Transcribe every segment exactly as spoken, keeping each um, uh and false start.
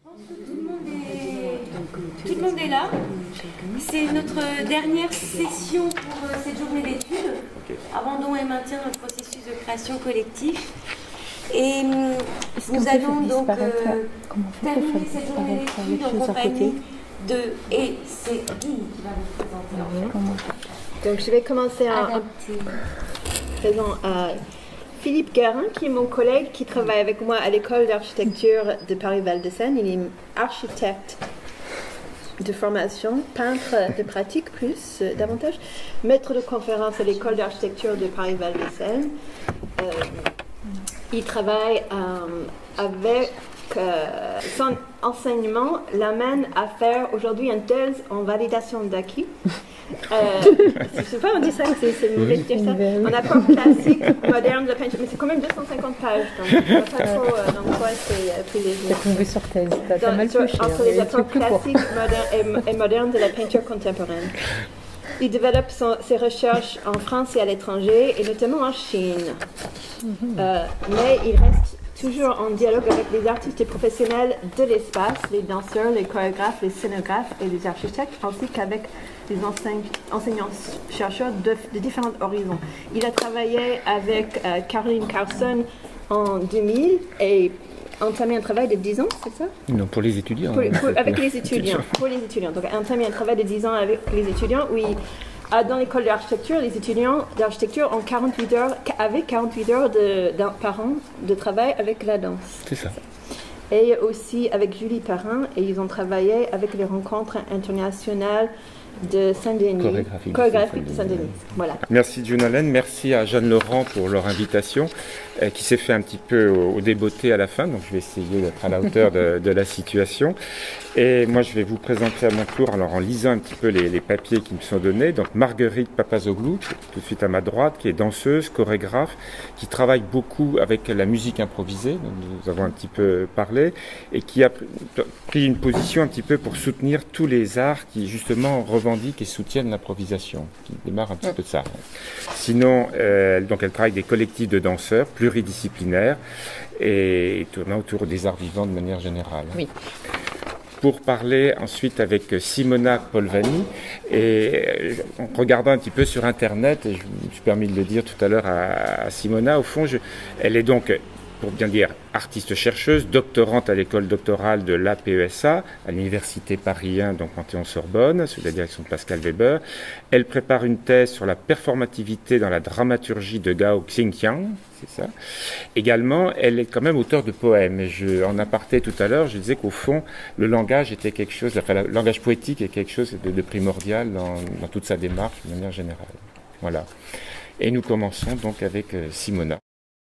Tout le monde est, tout le monde est là. C'est notre dernière session pour cette journée d'études. Abandon et maintien dans le processus de création collective. Et nous allons donc euh, terminer cette journée d'études en compagnie de... Et c'est Guy qui va vous présenter en fait. Donc je vais commencer en, en faisant euh, Philippe Guérin, qui est mon collègue, qui travaille avec moi à l'école d'architecture de Paris-Val-de-Seine. Il est architecte de formation, peintre de pratique plus, euh, davantage, maître de conférence à l'école d'architecture de Paris-Val-de-Seine. Euh, il travaille euh, avec... Euh, son enseignement l'amène à faire aujourd'hui une thèse en validation d'acquis. Euh, je ne sais pas, on dit ça, c'est mauvais de dire ça. En accord classique, moderne de peinture, mais c'est quand même deux cent cinquante pages, donc je ne sais pas trop euh, dans quoi c'est privilégié. C'est tombé sur thèse, t'as mal sur, touché. Entre les approches classiques moderne et, et modernes de la peinture contemporaine. Il développe son, ses recherches en France et à l'étranger, et notamment en Chine. Euh, mais il reste toujours en dialogue avec les artistes et professionnels de l'espace, les danseurs, les chorégraphes, les scénographes et les architectes, ainsi qu'avec les enseignants-chercheurs de, de différents horizons. Il a travaillé avec euh, Caroline Carlson en deux mille et entamé un travail de dix ans, c'est ça? Non, pour les étudiants. Pour, pour, avec les étudiants, pour les étudiants. Donc, entamé un travail de dix ans avec les étudiants, où il, dans l'école d'architecture, les étudiants d'architecture ont quarante-huit heures, avaient quarante-huit heures de, de, par an de travail avec la danse. C'est ça. Et aussi avec Julie Perrin, et ils ont travaillé avec les rencontres internationales de Saint-Denis. Chorégraphie, Chorégraphie de Saint-Denis. Voilà. Merci Junalen, merci à Jeanne Laurent pour leur invitation, euh, qui s'est fait un petit peu au, au débeauté à la fin, donc je vais essayer d'être à la hauteur de, de la situation. Et moi je vais vous présenter à mon tour, alors en lisant un petit peu les, les papiers qui me sont donnés, donc Marguerite Papazoglou, tout de suite à ma droite, qui est danseuse, chorégraphe, qui travaille beaucoup avec la musique improvisée, dont nous avons un petit peu parlé, et qui a pris une position un petit peu pour soutenir tous les arts qui justement revendiquent et soutiennent l'improvisation, qui démarre un petit ouais. peu de ça. Sinon, euh, donc elle travaille avec des collectifs de danseurs pluridisciplinaires et tournant autour des arts vivants de manière générale. Oui. Pour parler ensuite avec Simona Polvani, et en regardant un petit peu sur Internet, et je me suis permis de le dire tout à l'heure à, à Simona, au fond, je, elle est donc, pour bien dire, artiste-chercheuse, doctorante à l'école doctorale de l'A P E S A, à l'université Paris un, donc Panthéon-Sorbonne, sous la direction de Pascal Weber. Elle prépare une thèse sur la performativité dans la dramaturgie de Gao Xingqiang, c'est ça. Également, elle est quand même auteure de poèmes. Et je, en aparté tout à l'heure, je disais qu'au fond, le langage était quelque chose, enfin, le langage poétique est quelque chose de, de primordial dans, dans toute sa démarche, de manière générale. Voilà. Et nous commençons donc avec euh, Simona.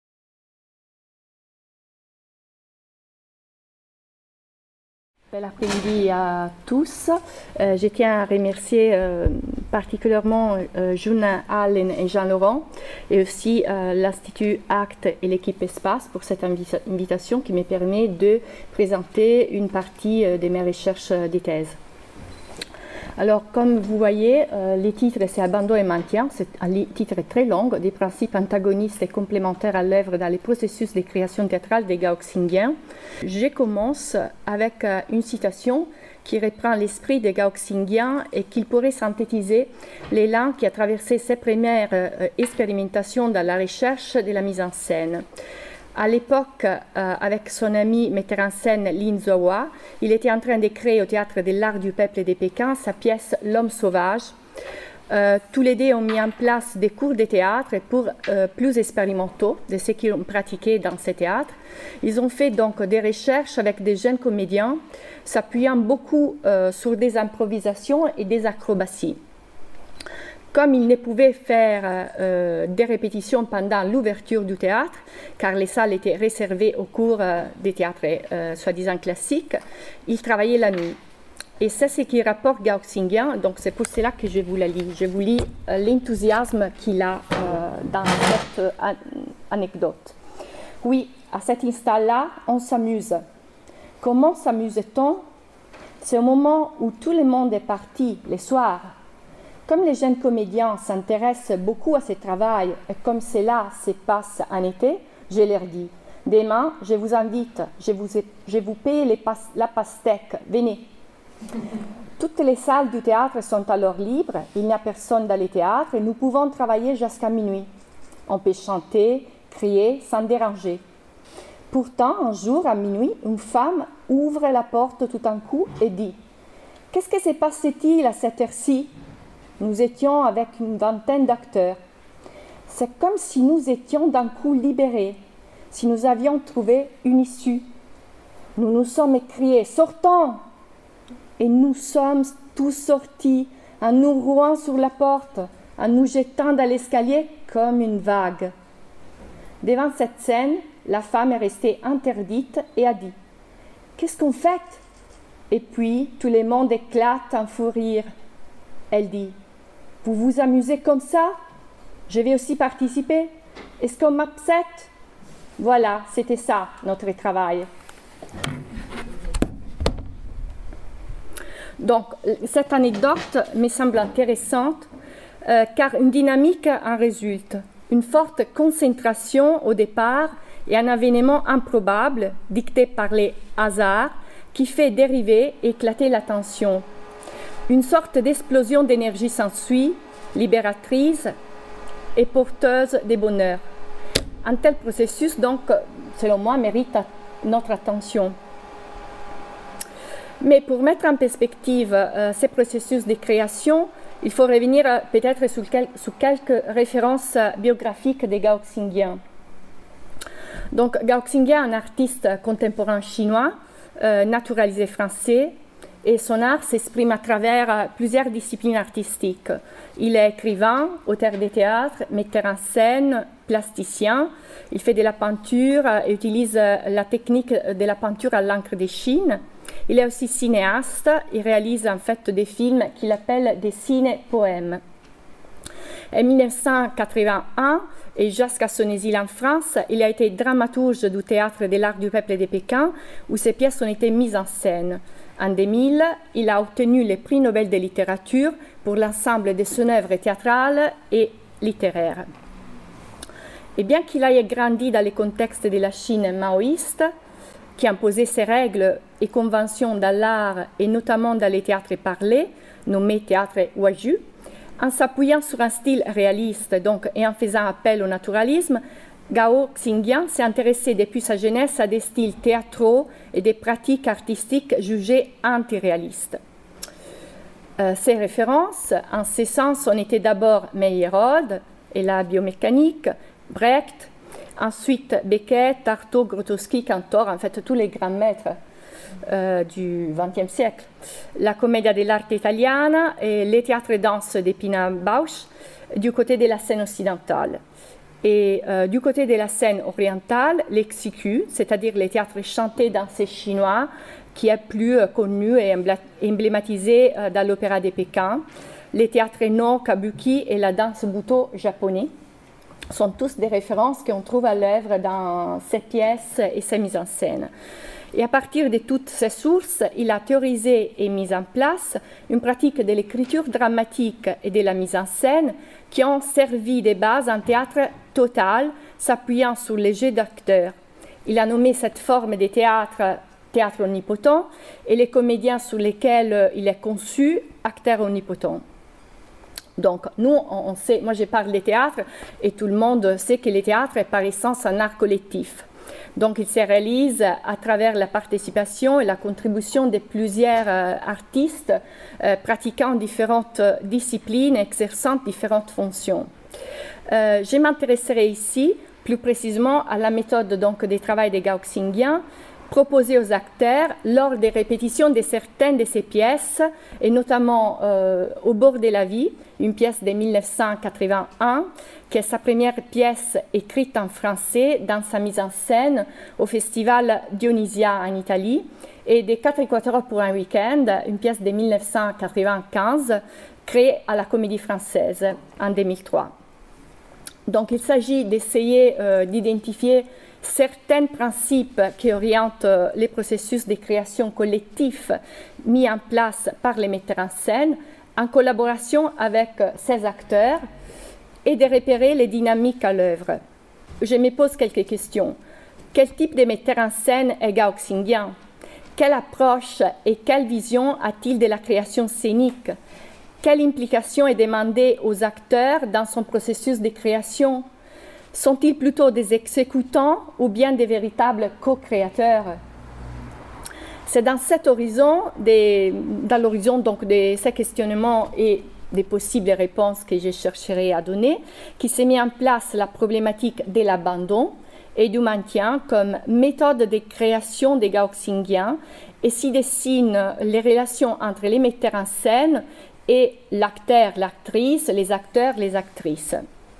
Bel après-midi à tous. Euh, je tiens à remercier euh, particulièrement euh, June Allen et Jean Laurent et aussi euh, l'Institut ACT et l'équipe Espace pour cette invita invitation qui me permet de présenter une partie euh, de mes recherches euh, de thèse. Alors, comme vous voyez, euh, les titres, c'est Abandon et maintien, c'est un titre très long, des principes antagonistes et complémentaires à l'œuvre dans les processus de création théâtrale des Gao Xingqiang. Je commence avec euh, une citation qui reprend l'esprit des Gao Xingqiang et qui pourrait synthétiser l'élan qui a traversé ses premières euh, expérimentations dans la recherche de la mise en scène. À l'époque, euh, avec son ami metteur en scène Lin Zhouhua, il était en train de créer au Théâtre de l'Art du Peuple de Pékin sa pièce L'Homme sauvage. Euh, tous les deux ont mis en place des cours de théâtre pour euh, plus expérimentaux de ce qu'ils ont pratiqué dans ces théâtres. Ils ont fait donc des recherches avec des jeunes comédiens, s'appuyant beaucoup euh, sur des improvisations et des acrobaties. Comme ils ne pouvaient faire euh, des répétitions pendant l'ouverture du théâtre, car les salles étaient réservées aux cours euh, des théâtres euh, soi-disant classiques, ils travaillaient la nuit. Et c'est ce qui rapporte Gao Xingqiang, donc c'est pour cela que je vous la lis. Je vous lis euh, l'enthousiasme qu'il a euh, dans cette euh, an anecdote. Oui, à cet instant-là, on s'amuse. Comment s'amuse-t-on? C'est au moment où tout le monde est parti, le soir. Comme les jeunes comédiens s'intéressent beaucoup à ce travail et comme cela se passe en été, je leur dis, Demain, je vous invite, je vous, ai, je vous paye les pas, la pastèque, venez. Toutes les salles du théâtre sont alors libres, il n'y a personne dans les théâtres et nous pouvons travailler jusqu'à minuit. On peut chanter, crier, sans déranger. Pourtant, un jour, à minuit, une femme ouvre la porte tout d'un coup et dit « Qu'est-ce que s'est passé-t-il à cette heure-ci » Nous étions avec une vingtaine d'acteurs. C'est comme si nous étions d'un coup libérés, si nous avions trouvé une issue. Nous nous sommes écriés « Sortons !» Et nous sommes tous sortis en nous rouant sur la porte, en nous jetant dans l'escalier comme une vague. Devant cette scène, la femme est restée interdite et a dit « Qu'est-ce qu'on fait ?» Et puis tout le monde éclate en fou rire. Elle dit « Vous vous amusez comme ça? Je vais aussi participer. Est-ce qu'on m'accepte ?» Voilà, c'était ça notre travail. Donc, cette anecdote me semble intéressante euh, car une dynamique en résulte. Une forte concentration au départ et un événement improbable dicté par les hasards qui fait dériver et éclater l'attention. Une sorte d'explosion d'énergie s'ensuit, libératrice et porteuse de bonheur. Un tel processus, donc, selon moi, mérite notre attention. Mais pour mettre en perspective euh, ces processus de création, il faut revenir euh, peut-être sur, quel, sur quelques références euh, biographiques de Gao Xingyan. Donc, Gao Xingyan est un artiste contemporain chinois, euh, naturalisé français, et son art s'exprime à travers euh, plusieurs disciplines artistiques. Il est écrivain, auteur de théâtre, metteur en scène, plasticien. Il fait de la peinture euh, et utilise euh, la technique de la peinture à l'encre de Chine. Il est aussi cinéaste, il réalise en fait des films qu'il appelle des ciné-poèmes. En mille neuf cent quatre-vingt-un, et jusqu'à son exil en France, il a été dramaturge du Théâtre de l'Art du Peuple de Pékin, où ses pièces ont été mises en scène. En deux mille, il a obtenu le prix Nobel de littérature pour l'ensemble de son œuvre théâtrale et littéraire. Et bien qu'il ait grandi dans le contexte de la Chine maoïste, qui imposait ses règles et conventions dans l'art et notamment dans les théâtres parlés, nommés théâtre Huaiju, en s'appuyant sur un style réaliste donc, et en faisant appel au naturalisme, Gao Xingyan s'est intéressé depuis sa jeunesse à des styles théâtraux et des pratiques artistiques jugées antiréalistes. Euh, ces références, en ce sens, on était d'abord Meyerhold et la biomécanique, Brecht, ensuite Beckett, Artaud, Grotowski, Cantor, en fait tous les grands maîtres euh, du vingtième siècle. La commedia dell'arte italiana et les théâtres et danse de Pina Bausch du côté de la scène occidentale. Et euh, du côté de la scène orientale, l'exiku, c'est-à-dire les théâtres chantés dansés chinois, qui est plus euh, connu et emblématisé euh, dans l'opéra de Pékin, les théâtres no, kabuki et la danse buto japonais, sont tous des références qu'on trouve à l'œuvre dans ces pièces et ces mises en scène. Et à partir de toutes ces sources, il a théorisé et mis en place une pratique de l'écriture dramatique et de la mise en scène qui ont servi de base en théâtre total, s'appuyant sur les jeux d'acteurs. Il a nommé cette forme de théâtre théâtre omnipotent et les comédiens sur lesquels il est conçu acteurs omnipotents. Donc, nous, on sait, moi je parle des théâtres et tout le monde sait que les théâtres est par essence un art collectif. Donc, il se réalise à travers la participation et la contribution de plusieurs euh, artistes euh, pratiquant différentes disciplines, exerçant différentes fonctions. Euh, je m'intéresserai ici plus précisément à la méthode donc, des travaux de Gao Xingyan, proposée aux acteurs lors des répétitions de certaines de ses pièces, et notamment euh, Au bord de la vie, une pièce de mille neuf cent quatre-vingt-un, qui est sa première pièce écrite en français dans sa mise en scène au festival Dionysia en Italie, et des Quatre Équateurs pour un week-end, une pièce de mille neuf cent quatre-vingt-quinze, créée à la Comédie Française en deux mille trois. Donc il s'agit d'essayer euh, d'identifier certains principes qui orientent euh, les processus de création collectif mis en place par les metteurs en scène en collaboration avec euh, ces acteurs et de repérer les dynamiques à l'œuvre. Je me pose quelques questions. Quel type de metteur en scène est Gao Xingyan? Quelle approche et quelle vision a-t-il de la création scénique? Quelle implication est demandée aux acteurs dans son processus de création? Sont-ils plutôt des exécutants ou bien des véritables co-créateurs? C'est dans cet horizon, des, dans l'horizon donc de ces questionnements et des possibles réponses que je chercherai à donner, qui s'est mis en place la problématique de l'abandon et du maintien comme méthode de création des Gao Xingyan, et s'y dessinent les relations entre les metteurs en scène et l'acteur, l'actrice, les acteurs, les actrices.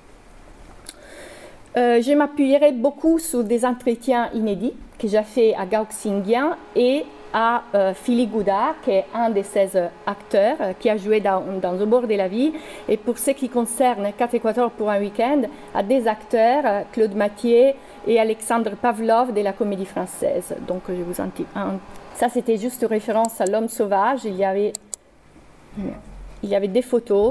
Euh, je m'appuierai beaucoup sur des entretiens inédits que j'ai fait à Gao Xingyan et à euh, Philippe Goudard, qui est un de ces euh, acteurs euh, qui a joué dans, dans Au bord de la vie. Et pour ce qui concerne quatre Équateurs pour un week-end, à des acteurs, euh, Claude Mathieu et Alexandre Pavlov de la Comédie Française. Donc, je vous en... Ça, c'était juste une référence à L'Homme sauvage. Il y avait, il y avait des photos.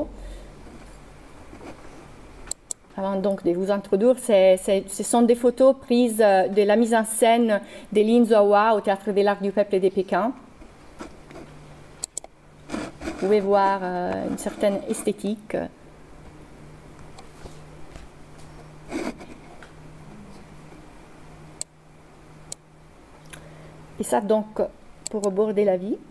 Avant donc de vous introduire, c'est, c'est, ce sont des photos prises de la mise en scène de Lin Zuohua au Théâtre de l'Art du Peuple de Pékin. Vous pouvez voir euh, une certaine esthétique. Et ça donc pour aborder la vie.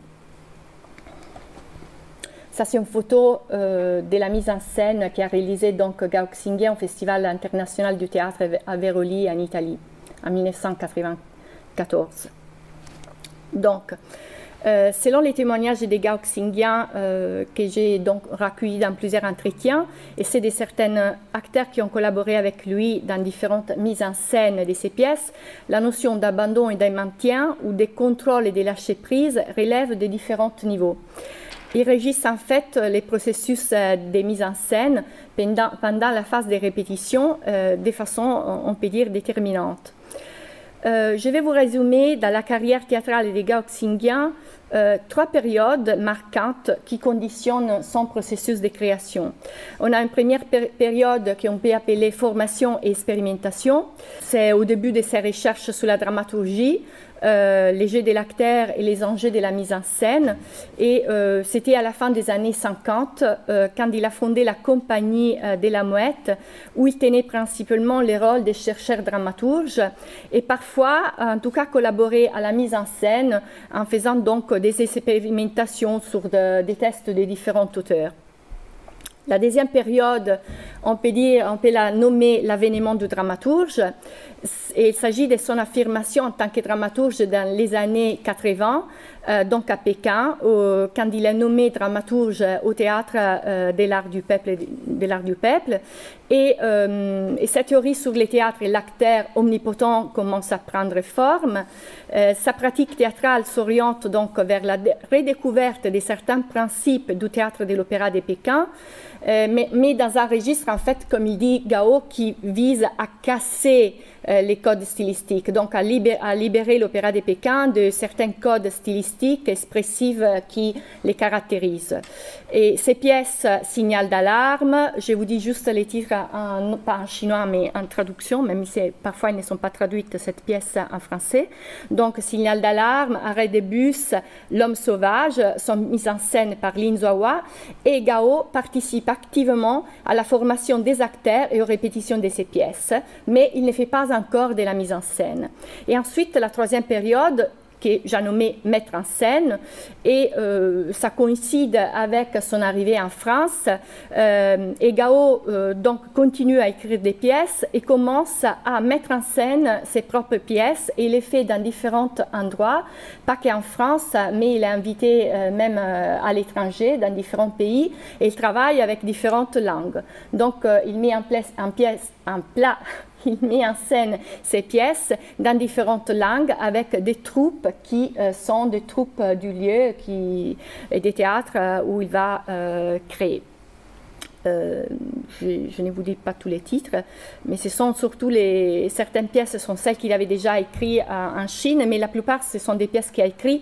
Ça, c'est une photo euh, de la mise en scène qui a réalisé donc Gao Xingyan au Festival international du théâtre à Veroli en Italie en mille neuf cent quatre-vingt-quatorze. Donc, euh, selon les témoignages de Gao Xingyan euh, que j'ai donc recueillis dans plusieurs entretiens, et c'est de certains acteurs qui ont collaboré avec lui dans différentes mises en scène de ses pièces, la notion d'abandon et de maintien ou de contrôle et de lâcher prise relève de différents niveaux. Ils régissent en fait les processus de mise en scène pendant, pendant la phase de répétition euh, de façon, on peut dire, déterminante. Euh, je vais vous résumer dans la carrière théâtrale de Gao Xingyan euh, trois périodes marquantes qui conditionnent son processus de création. On a une première péri période qu'on peut appeler formation et expérimentation. C'est au début de ses recherches sur la dramaturgie, Euh, les jeux de l'acteur et les enjeux de la mise en scène. Et euh, c'était à la fin des années cinquante, euh, quand il a fondé la compagnie euh, de la Mouette, où il tenait principalement le rôle de chercheur dramaturge et parfois, en tout cas, collaboré à la mise en scène en faisant donc des expérimentations sur de, des tests de différents auteurs. La deuxième période, on peut, dire, on peut la nommer l'avènement du dramaturge. Et il s'agit de son affirmation en tant que dramaturge dans les années quatre-vingt, euh, donc à Pékin, où, quand il est nommé dramaturge au Théâtre euh, de l'Art du Peuple. De l'Art du Peuple. Et, euh, et cette théorie sur le théâtre et l'acteur omnipotent commence à prendre forme. Euh, sa pratique théâtrale s'oriente donc vers la redécouverte de certains principes du théâtre de l'opéra de Pékin, euh, mais, mais dans un registre, en fait, comme il dit Gao, qui vise à casser euh, les codes stylistiques, donc à, libérer, à libérer l'opéra de Pékin de certains codes stylistiques expressifs qui les caractérisent. Et ces pièces, Signal d'alarme, je vous dis juste les titres, en, pas en chinois, mais en traduction, même si parfois elles ne sont pas traduites, cette pièce en français. Donc, Signal d'alarme, Arrêt de bus, L'Homme sauvage sont mises en scène par Lin Zuohua, et Gao participe activement à la formation des acteurs et aux répétitions de ces pièces, mais il ne fait pas encore de la mise en scène. Et ensuite, la troisième période, que j'ai nommé mettre en scène, et euh, ça coïncide avec son arrivée en France. Euh, et Gao euh, donc continue à écrire des pièces et commence à mettre en scène ses propres pièces, et il les fait dans différents endroits, pas qu'en France, mais il est invité euh, même euh, à l'étranger, dans différents pays, et il travaille avec différentes langues. Donc euh, il met en place en pièce, en plat Il met en scène ces pièces dans différentes langues avec des troupes qui euh, sont des troupes euh, du lieu qui, et des théâtres euh, où il va euh, créer. Euh, je, je ne vous dis pas tous les titres, mais ce sont surtout les, certaines pièces sont celles qu'il avait déjà écrites en Chine, mais la plupart ce sont des pièces qu'il a écrites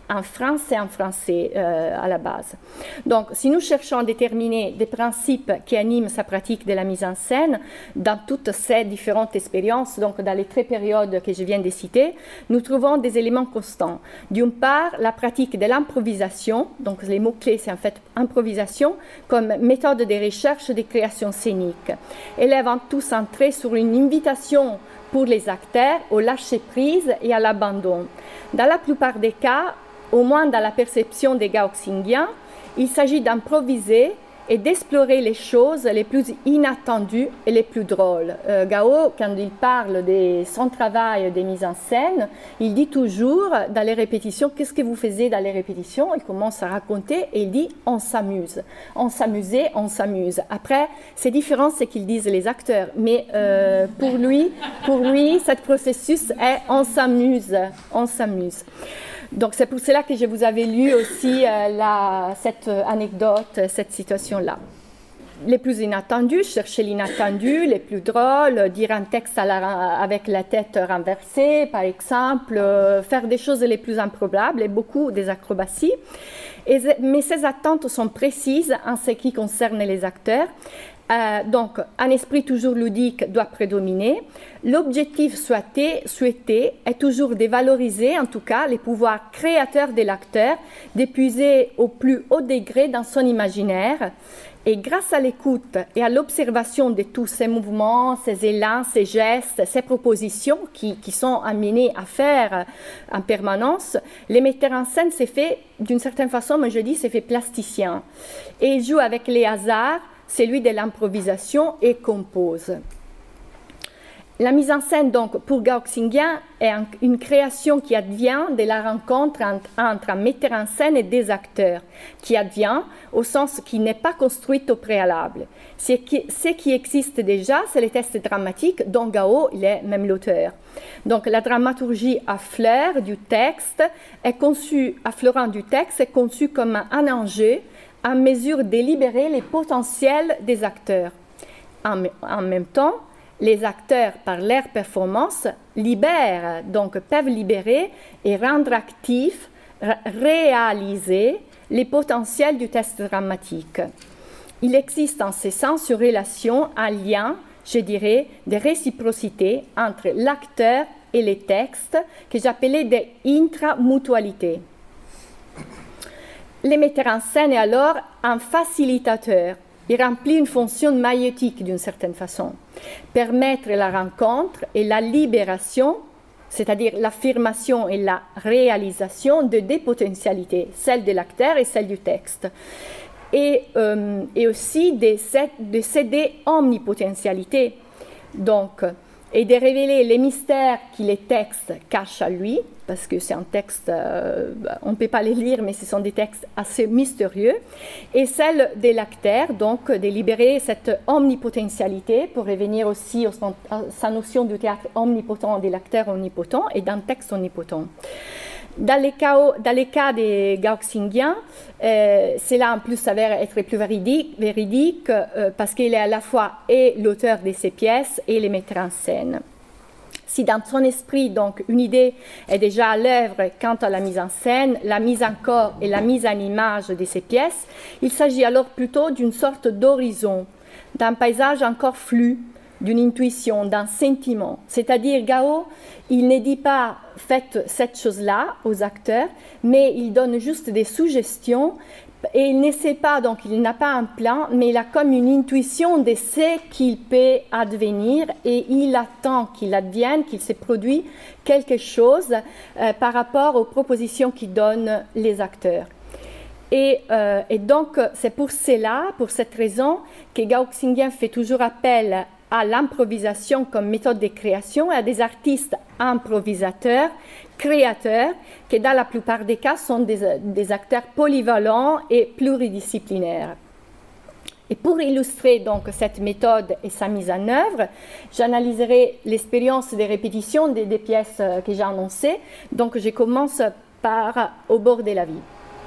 en France et en français euh, à la base. Donc, si nous cherchons à déterminer des principes qui animent sa pratique de la mise en scène dans toutes ces différentes expériences, donc dans les trois périodes que je viens de citer, nous trouvons des éléments constants. D'une part, la pratique de l'improvisation, donc les mots-clés, c'est en fait improvisation, comme méthode de recherche de création scénique. Elle est avant tout centrée sur une invitation pour les acteurs au lâcher-prise et à l'abandon. Dans la plupart des cas, au moins dans la perception des Gaoxingiens, il s'agit d'improviser et d'explorer les choses les plus inattendues et les plus drôles. Euh, Gao, quand il parle de son travail de mise en scène, il dit toujours dans les répétitions, qu'est-ce que vous faisiez dans les répétitions? Il commence à raconter et il dit, on s'amuse. On s'amusait, on s'amuse. Après, c'est différent ce qu'ils disent les acteurs, mais euh, pour lui, pour lui, ce processus est, on s'amuse, on s'amuse. Donc c'est pour cela que je vous avais lu aussi euh, la, cette anecdote, cette situation-là. Les plus inattendus, chercher l'inattendu, les plus drôles, dire un texte à la, avec la tête renversée, par exemple, euh, faire des choses les plus improbables et beaucoup des acrobaties. Et, mais ces attentes sont précises en ce qui concerne les acteurs. Euh, donc, un esprit toujours ludique doit prédominer. L'objectif souhaité, souhaité est toujours de valoriser, en tout cas, les pouvoirs créateurs de l'acteur, d'épuiser au plus haut degré dans son imaginaire. Et grâce à l'écoute et à l'observation de tous ces mouvements, ces élans, ces gestes, ces propositions qui, qui sont amenés à faire en permanence, les metteurs en scène s'est fait, d'une certaine façon, moi je dis, c'est fait plasticien. Et ils jouent avec les hasards, celui de l'improvisation et compose. La mise en scène, donc, pour Gaoxingien, est une création qui advient de la rencontre entre, entre un metteur en scène et des acteurs, qui advient au sens qui n'est pas construite au préalable. Ce qui, ce qui existe déjà, c'est les textes dramatiques dont Gao, il est même l'auteur. Donc, la dramaturgie à fleur du texte est conçue, affleurant du texte, est conçue comme un, un enjeu en mesure de libérer les potentiels des acteurs. En, en même temps, les acteurs, par leur performance, libèrent, donc peuvent libérer et rendre actifs, réaliser les potentiels du texte dramatique. Il existe en ce sens une relation, un lien, je dirais, de réciprocité entre l'acteur et les textes que j'appelais des intramutualités. Le metteur en scène est alors un facilitateur. Il remplit une fonction maïeutique d'une certaine façon. Permettre la rencontre et la libération, c'est-à-dire l'affirmation et la réalisation de deux potentialités, celle de l'acteur et celle du texte. Et, euh, et aussi de, de céder omnipotentialité. Donc, et de révéler les mystères que les textes cachent à lui, parce que c'est un texte, euh, on ne peut pas les lire, mais ce sont des textes assez mystérieux, et celle de l'acteur, donc de libérer cette omnipotentialité pour revenir aussi à sa notion du théâtre omnipotent, de l'acteur omnipotent et d'un texte omnipotent. Dans les cas, dans les cas des Gaoxingiens, euh, cela en plus s'avère être plus véridique, véridique euh, parce qu'il est à la fois et l'auteur de ces pièces et les metteur en scène. Si dans son esprit, donc, une idée est déjà à l'œuvre quant à la mise en scène, la mise en corps et la mise en image de ces pièces, il s'agit alors plutôt d'une sorte d'horizon, d'un paysage encore flou, d'une intuition, d'un sentiment. C'est-à-dire, Gao, il ne dit pas « faites cette chose-là » aux acteurs, mais il donne juste des suggestions et il ne sait pas, donc il n'a pas un plan, mais il a comme une intuition de ce qu'il peut advenir et il attend qu'il advienne, qu'il se produise quelque chose euh, par rapport aux propositions qu'ils donnent les acteurs. Et, euh, et donc, c'est pour cela, pour cette raison, que Gaoxingien fait toujours appel à l'improvisation comme méthode de création et à des artistes improvisateurs, créateurs, qui dans la plupart des cas sont des, des acteurs polyvalents et pluridisciplinaires. Et pour illustrer donc cette méthode et sa mise en œuvre, j'analyserai l'expérience des répétitions des, des pièces que j'ai annoncées. Donc je commence par Au bord de la vie.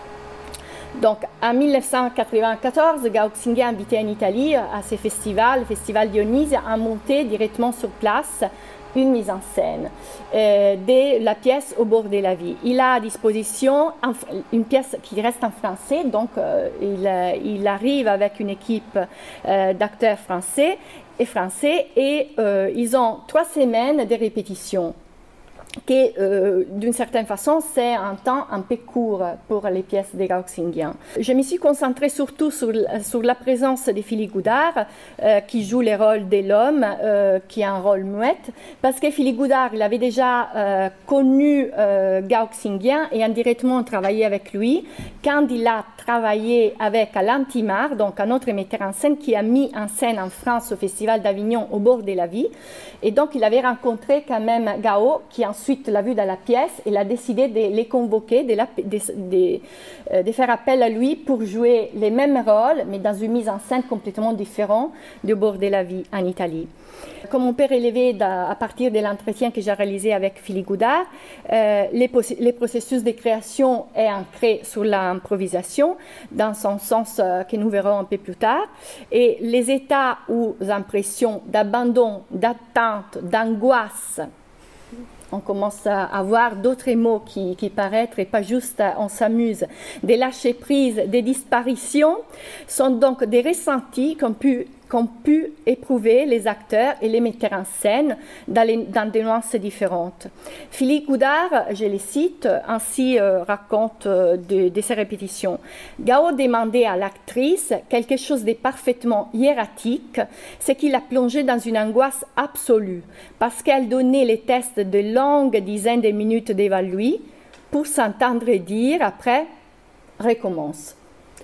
Donc, en mille neuf cent quatre-vingt-quatorze, Gaoxingien, invité en Italie à ce festival, le festival Dionys, a monté directement sur place une mise en scène euh, de la pièce Au bord de la vie. Il a à disposition un, une pièce qui reste en français, donc euh, il, euh, il arrive avec une équipe euh, d'acteurs français et français et euh, ils ont trois semaines de répétition. Qui, euh, d'une certaine façon, c'est un temps un peu court pour les pièces des Gauxingiens. Je me suis concentrée surtout sur, sur la présence de Philippe Goudard, euh, qui joue le rôle de l'homme, euh, qui a un rôle muette, parce que Philippe Goudard, il avait déjà euh, connu euh, Gauxingien et indirectement travaillé avec lui quand il a travaillé avec Alain Timard, donc un autre metteur en scène qui a mis en scène en France au Festival d'Avignon Au bord de la vie. Et donc, il avait rencontré quand même Gao, qui ensuite l'a vu dans la pièce, et il a décidé de les convoquer, de, la, de, de, euh, de faire appel à lui pour jouer les mêmes rôles, mais dans une mise en scène complètement différente du bord de la vie en Italie. Comme on peut relever à partir de l'entretien que j'ai réalisé avec Philippe Goudard, euh, les, les processus de création est ancré sur l'improvisation, dans son sens euh, que nous verrons un peu plus tard, et les états ou impressions d'abandon, d'attente, d'angoisse, on commence à avoir d'autres mots qui, qui paraissent et pas juste on s'amuse. Des lâcher prise, des disparitions sont donc des ressentis qu'on peut qu'ont pu éprouver les acteurs et les metteurs en scène dans, les, dans des nuances différentes. Philippe Goudard, je les cite, ainsi euh, raconte euh, de, de ses répétitions. Gao demandait à l'actrice quelque chose de parfaitement hiératique, ce qui l'a plongé dans une angoisse absolue, parce qu'elle donnait les tests de longues dizaines de minutes devant lui pour s'entendre dire après « recommence ».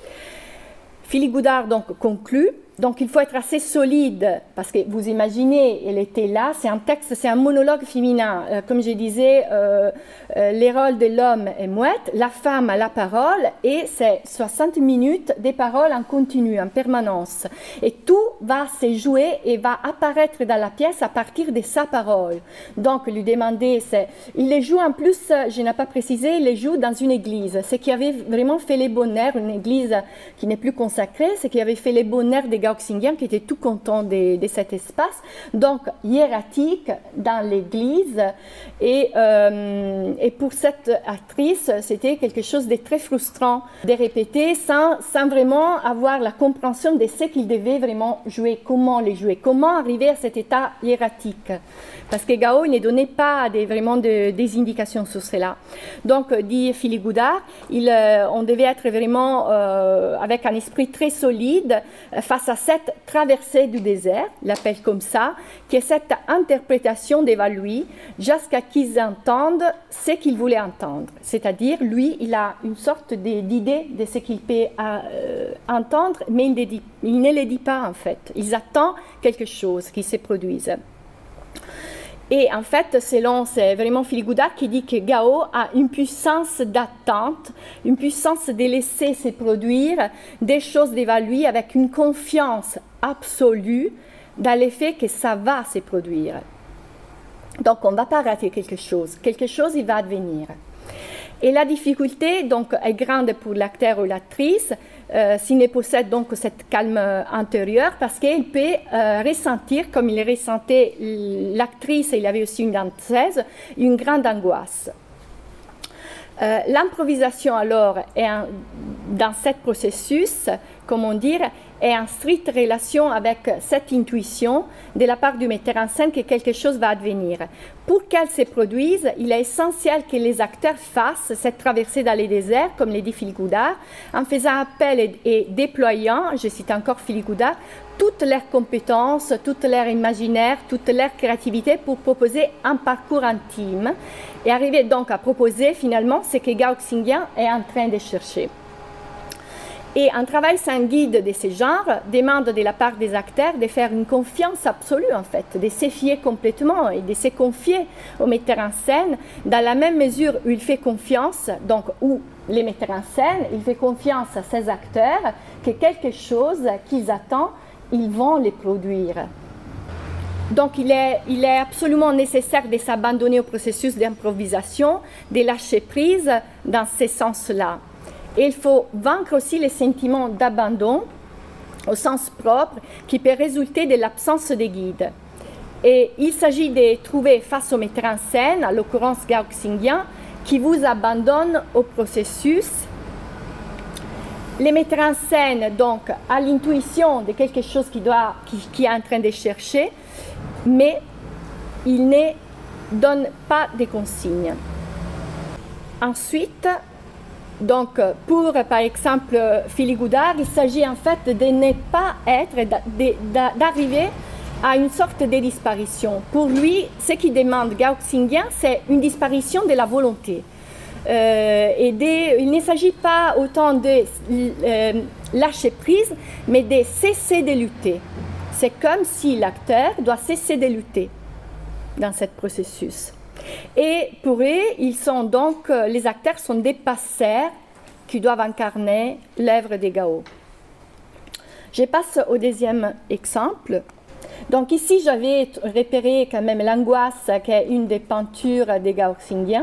Philippe Goudard donc conclut. Donc, il faut être assez solide, parce que vous imaginez, elle était là, c'est un texte, c'est un monologue féminin. Euh, comme je disais, euh, euh, les rôles de l'homme est mouette, la femme a la parole, et c'est soixante minutes des paroles en continu, en permanence. Et tout va se jouer et va apparaître dans la pièce à partir de sa parole. Donc, lui demander, c'est... Il les joue en plus, je n'ai pas précisé, il les joue dans une église. Ce qui avait vraiment fait les bonheurs, une église qui n'est plus consacrée, ce qui avait fait les bonheurs des Gauxingiens qui étaient tout contents de, de cet espace, donc hiératique dans l'église. Et, euh, et pour cette actrice, c'était quelque chose de très frustrant de répéter sans, sans vraiment avoir la compréhension de ce qu'il devait vraiment jouer, comment les jouer, comment arriver à cet état hiératique. Parce que Gao il ne donnait pas des, vraiment de, des indications sur cela. Donc, dit Philippe Goudard, il, euh, on devait être vraiment euh, avec un esprit très solide face à cette traversée du désert, il l'appelle comme ça, qui est cette interprétation devant lui, jusqu'à qu'ils entendent ce qu'ils voulaient entendre. C'est-à-dire, lui, il a une sorte d'idée de ce qu'il peut euh, entendre, mais il ne, dit, il ne le dit pas en fait. Il attend quelque chose qui se produise. Et en fait, selon, c'est vraiment Philippe Goudard qui dit que Gao a une puissance d'attente, une puissance de laisser se produire des choses devant lui avec une confiance absolue dans le fait que ça va se produire. Donc, on ne va pas rater quelque chose. Quelque chose, il va advenir. Et la difficulté donc, est grande pour l'acteur ou l'actrice euh, s'il ne possède donc cette calme intérieure parce qu'il peut euh, ressentir, comme il ressentait l'actrice, et il avait aussi une danseuse, une grande angoisse. Euh, L'improvisation alors est un, dans ce processus, comment dire, est en stricte relation avec cette intuition de la part du metteur en scène que quelque chose va advenir. Pour qu'elle se produise, il est essentiel que les acteurs fassent cette traversée dans les déserts, comme l'a dit Philippe Goudard, en faisant appel et, et déployant, je cite encore Philippe Goudard, toutes leurs compétences, toute leur imaginaire, toute leur créativité pour proposer un parcours intime et arriver donc à proposer finalement ce que Gauxingien est en train de chercher. Et un travail sans guide de ce genre demande de la part des acteurs de faire une confiance absolue en fait, de se fier complètement et de se confier au metteur en scène dans la même mesure où il fait confiance, donc où les metteurs en scène, il fait confiance à ses acteurs que quelque chose qu'ils attendent, ils vont les produire. Donc il est, il est absolument nécessaire de s'abandonner au processus d'improvisation, de lâcher prise dans ce sens-là. Et il faut vaincre aussi les sentiments d'abandon au sens propre qui peut résulter de l'absence de guide. Et il s'agit de trouver face au metteur en scène, à l'occurrence Gao Xingyan, qui vous abandonne au processus. Les metteurs en scène, donc, à l'intuition de quelque chose qui, doit, qui, qui est en train de chercher, mais il ne donne pas de consignes. Ensuite, donc, pour, par exemple, Philippe Goudard, il s'agit en fait de ne pas être, d'arriver à une sorte de disparition. Pour lui, ce qu'il demande Gao Xingyan, c'est une disparition de la volonté. Euh, et de, il ne s'agit pas autant de euh, lâcher prise, mais de cesser de lutter. C'est comme si l'acteur doit cesser de lutter dans ce processus. Et pour eux, ils sont donc, les acteurs sont des passeurs qui doivent incarner l'œuvre de Gao. Je passe au deuxième exemple. Donc ici, j'avais repéré quand même l'angoisse, qui est une des peintures de Gao Xingyan.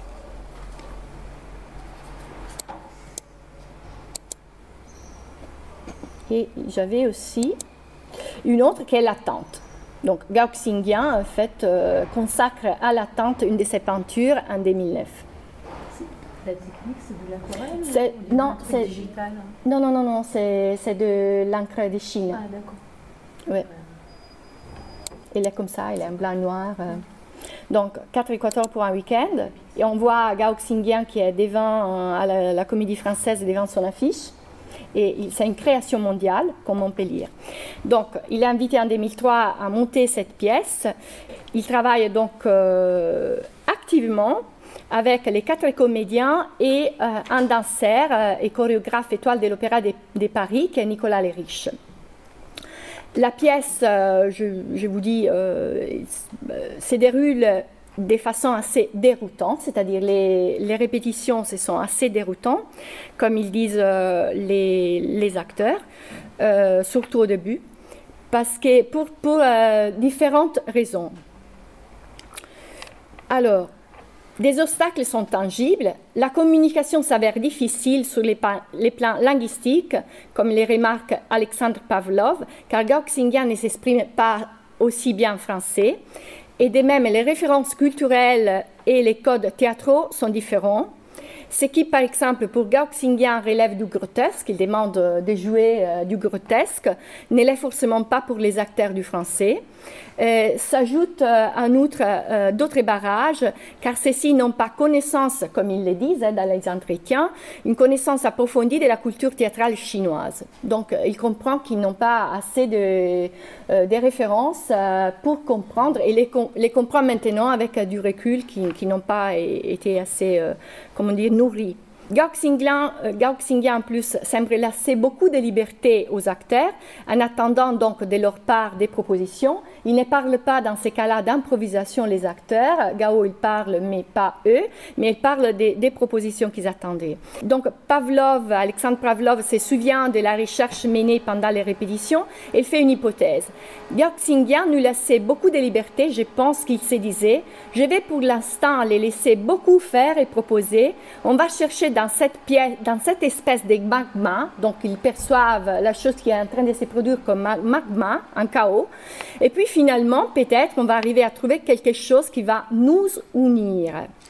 Et j'avais aussi une autre qui est l'attente. Donc Gao Xingyan, en fait, euh, consacre à l'attente une de ses peintures en deux mille neuf. La technique, c'est de l'aquarelle ou de non, c'est digital? Non, non, non, non, c'est de l'encre de Chine. Ah, d'accord. Ouais. Il est comme ça, il est en blanc et noir. Euh. Donc, quatre équateurs pour un week-end. Et on voit Gao Xingyan qui est devant, euh, à la, la Comédie Française, devant son affiche. Et c'est une création mondiale, comme on peut lire. Donc, il est invité en deux mille trois à monter cette pièce. Il travaille donc euh, activement avec les quatre comédiens et euh, un danseur euh, et chorégraphe étoile de l'Opéra de, de Paris, qui est Nicolas Leriche. La pièce, euh, je, je vous dis, euh, se déroule de façon assez déroutante, c'est-à-dire les, les répétitions ce sont assez déroutantes, comme ils disent euh, les, les acteurs, euh, surtout au début, parce que pour, pour euh, différentes raisons. Alors, des obstacles sont tangibles, la communication s'avère difficile sur les, les plans linguistiques, comme les remarque Alexandre Pavlov, car Gao Xingyan ne s'exprime pas aussi bien en français, et de même les références culturelles et les codes théâtraux sont différents. Ce qui, par exemple, pour Gao Xingyan relève du grotesque, il demande de jouer euh, du grotesque, ne l'est forcément pas pour les acteurs du français. Euh, S'ajoutent euh, en outre euh, d'autres barrages, car ceux-ci n'ont pas connaissance, comme ils le disent hein, dans les entretiens, une connaissance approfondie de la culture théâtrale chinoise. Donc, euh, il comprend qu'ils n'ont pas assez de, euh, de références euh, pour comprendre, et les, com les comprend maintenant avec euh, du recul, qui, qui n'ont pas été assez, euh, comment dire, nourris. Gao Xingyan, euh, Gao Xingyan en plus semble laisser beaucoup de liberté aux acteurs en attendant donc de leur part des propositions. Il ne parle pas dans ces cas-là d'improvisation les acteurs. Gao il parle mais pas eux, mais il parle des, des propositions qu'ils attendaient. Donc Pavlov, Alexandre Pavlov se souvient de la recherche menée pendant les répétitions et il fait une hypothèse. Gao Xingyan nous laissait beaucoup de liberté. Je pense qu'il se disait je vais pour l'instant les laisser beaucoup faire et proposer. On va chercher dans cette pièce, dans cette espèce de magma, donc ils perçoivent la chose qui est en train de se produire comme magma, un chaos, et puis finalement, peut-être, on va arriver à trouver quelque chose qui va nous unir.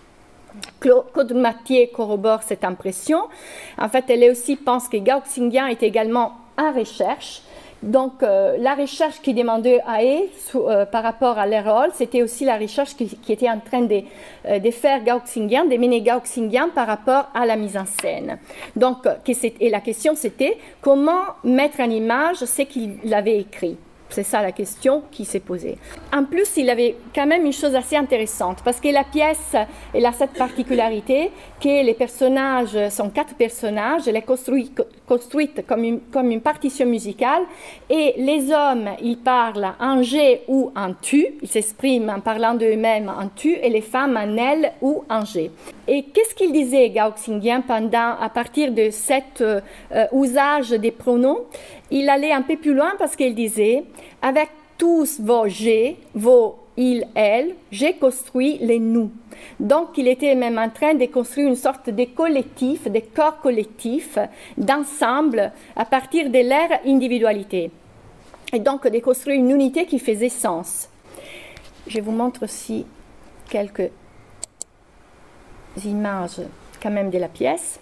Claude Mathieu corrobore cette impression. En fait, elle aussi pense que Gao Xingyan est également en recherche. Donc, euh, la recherche qui demandait à eux euh, par rapport à leur rôle, c'était aussi la recherche qui, qui était en train de, euh, de faire Gao Xingyan, de mener Gao Xingyan par rapport à la mise en scène. Donc, que et la question c'était comment mettre en image ce qu'il avait écrit. C'est ça la question qui s'est posée. En plus, il avait quand même une chose assez intéressante, parce que la pièce, elle a cette particularité que les personnages sont quatre personnages, elle est construite, construite comme, une, comme une partition musicale, et les hommes, ils parlent en G ou en tu, ils s'expriment en parlant d'eux-mêmes en tu, et les femmes en elle ou en G. Et qu'est-ce qu'il disait Gao Xingyan pendant, à partir de cet euh, usage des pronoms? Il allait un peu plus loin parce qu'il disait « Avec tous vos « j'ai », vos « il », elle », j'ai construit les « nous ». Donc, il était même en train de construire une sorte de collectif, de corps collectif, d'ensemble, à partir de leur individualité. Et donc, de construire une unité qui faisait sens. je vous montre aussi quelques images quand même de la pièce.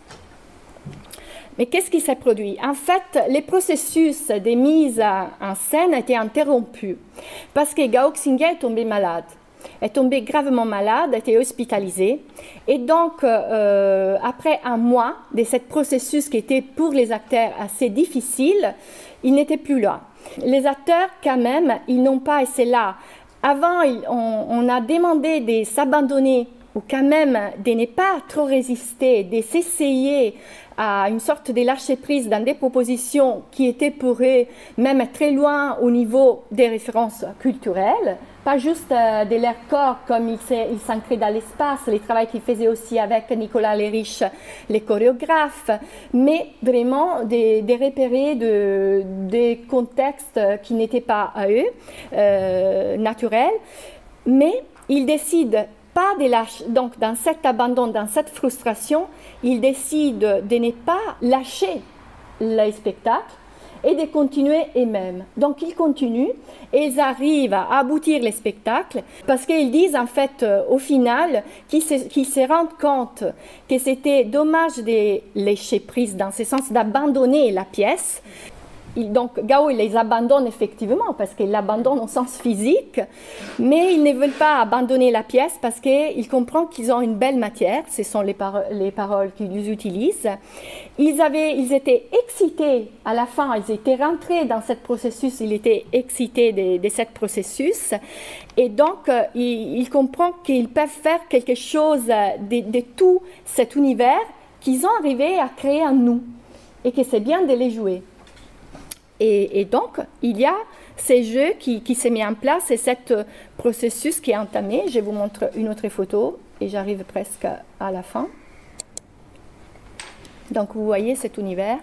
Mais qu'est-ce qui s'est produit? En fait, les processus de mise en scène étaient interrompus parce que Gao Xingye est tombé malade. est tombé gravement malade, a été hospitalisé. Et donc, euh, après un mois de ce processus qui était pour les acteurs assez difficile, il n'était plus là. Les acteurs, quand même, ils n'ont pas été là. Avant, on, on a demandé de s'abandonner ou quand même de ne pas trop résister, de s'essayer à une sorte de lâcher-prise dans des propositions qui étaient pour eux même très loin au niveau des références culturelles, pas juste euh, de leur corps comme ils s'ancraient dans l'espace, le travail qu'ils faisaient aussi avec Nicolas Leriche, les chorégraphes, mais vraiment de, de repérer de, des contextes qui n'étaient pas à eux, euh, naturels, mais ils décident pas de lâcher, donc dans cet abandon, dans cette frustration, ils décident de ne pas lâcher les spectacles et de continuer eux-mêmes. Donc ils continuent et ils arrivent à aboutir les spectacles parce qu'ils disent en fait euh, au final qu'ils se, qu'ils se rendent compte que c'était dommage de lâcher prise dans ce sens d'abandonner la pièce. Il, donc Gao il les abandonne effectivement parce qu'il l'abandonne au sens physique, mais ils ne veulent pas abandonner la pièce parce qu'ils comprennent qu'ils ont une belle matière, ce sont les, paro les paroles qu'ils utilisent. Ils, avaient, ils étaient excités à la fin, ils étaient rentrés dans ce processus, ils étaient excités de, de ce processus et donc euh, ils, ils comprennent qu'ils peuvent faire quelque chose de, de tout cet univers qu'ils ont arrivé à créer en nous et que c'est bien de les jouer. Et, et donc, il y a ces jeux qui, qui s'est mis en place et ce processus qui est entamé. Je vous montre une autre photo et j'arrive presque à la fin. Donc, vous voyez cet univers.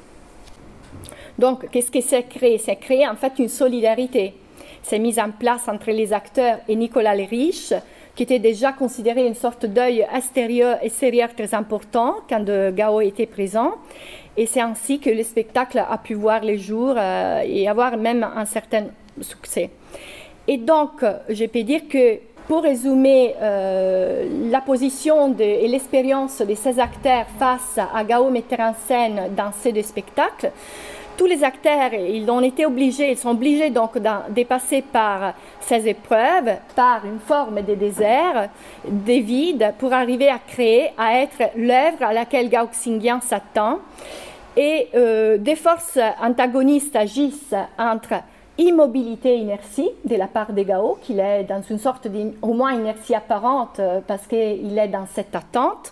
Donc, qu'est-ce que c'est créé? C'est créé en fait une solidarité. C'est mis en place entre les acteurs et Nicolas Leriche, qui était déjà considéré une sorte d'œil extérieur, extérieur très important quand Gao était présent. Et c'est ainsi que le spectacle a pu voir les jours euh, et avoir même un certain succès. Et donc, je peux dire que pour résumer euh, la position de, et l'expérience de ces acteurs face à Gao metteur en scène dans ces deux spectacles, tous les acteurs, ils ont été obligés, ils sont obligés donc de passer par ces épreuves, par une forme de désert, de vide, pour arriver à créer, à être l'œuvre à laquelle Gao Xingye s'attend. Et euh, des forces antagonistes agissent entre immobilité et inertie de la part de Gao, qu'il est dans une sorte au moins inertie apparente parce qu'il est dans cette attente,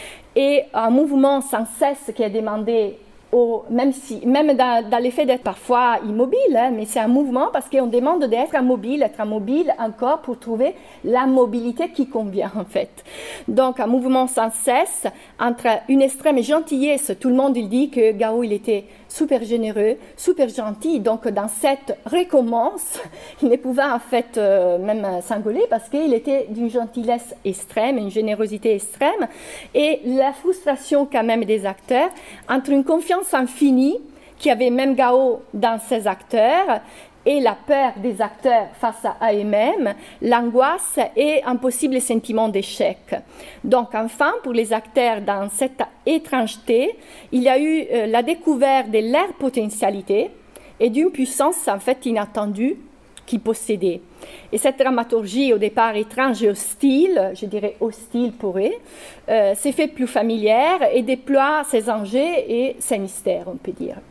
et un mouvement sans cesse qui est demandé. Au, même, si, même dans, dans l'effet d'être parfois immobile, hein, mais c'est un mouvement parce qu'on demande d'être immobile, être immobile encore pour trouver la mobilité qui convient en fait. Donc un mouvement sans cesse entre une extrême gentillesse, tout le monde il dit que Gao il était super généreux, super gentil, donc dans cette recommence, il ne pouvait en fait euh, même s'engueuler parce qu'il était d'une gentillesse extrême, une générosité extrême, et la frustration quand même des acteurs entre une confiance infinie qui avait même Gao dans ses acteurs et la peur des acteurs face à eux-mêmes, l'angoisse et un possible sentiment d'échec. Donc enfin, pour les acteurs dans cette étrangeté, il y a eu euh, la découverte de leur potentialité et d'une puissance en fait inattendue qu'ils possédaient. Et cette dramaturgie au départ étrange et hostile, je dirais hostile pour eux, euh, s'est fait plus familière et déploie ses enjeux et ses mystères, on peut dire.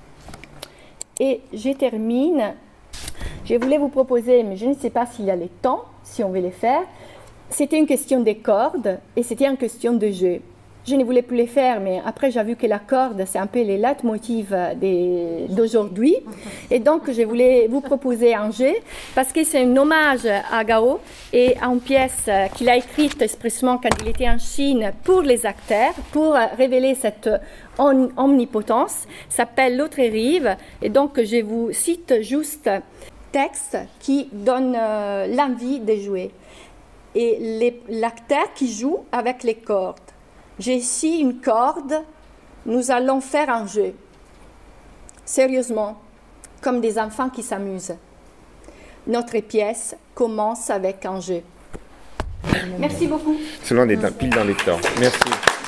Et je termine. Je voulais vous proposer, mais je ne sais pas s'il y a le temps, si on veut le faire. C'était une question des cordes et c'était une question de jeu. Je ne voulais plus les faire, mais après j'ai vu que la corde, c'est un peu les leitmotivs d'aujourd'hui. Et donc je voulais vous proposer un jeu parce que c'est un hommage à Gao et à une pièce qu'il a écrite expressément quand il était en Chine pour les acteurs, pour révéler cette omnipotence, s'appelle L'autre rive. Et donc je vous cite juste texte qui donne euh, l'envie de jouer. Et l'acteur qui joue avec les cordes. J'ai ici une corde, nous allons faire un jeu. Sérieusement, comme des enfants qui s'amusent. notre pièce commence avec un jeu. Merci beaucoup. Cela, on est dans, pile dans les temps. Merci.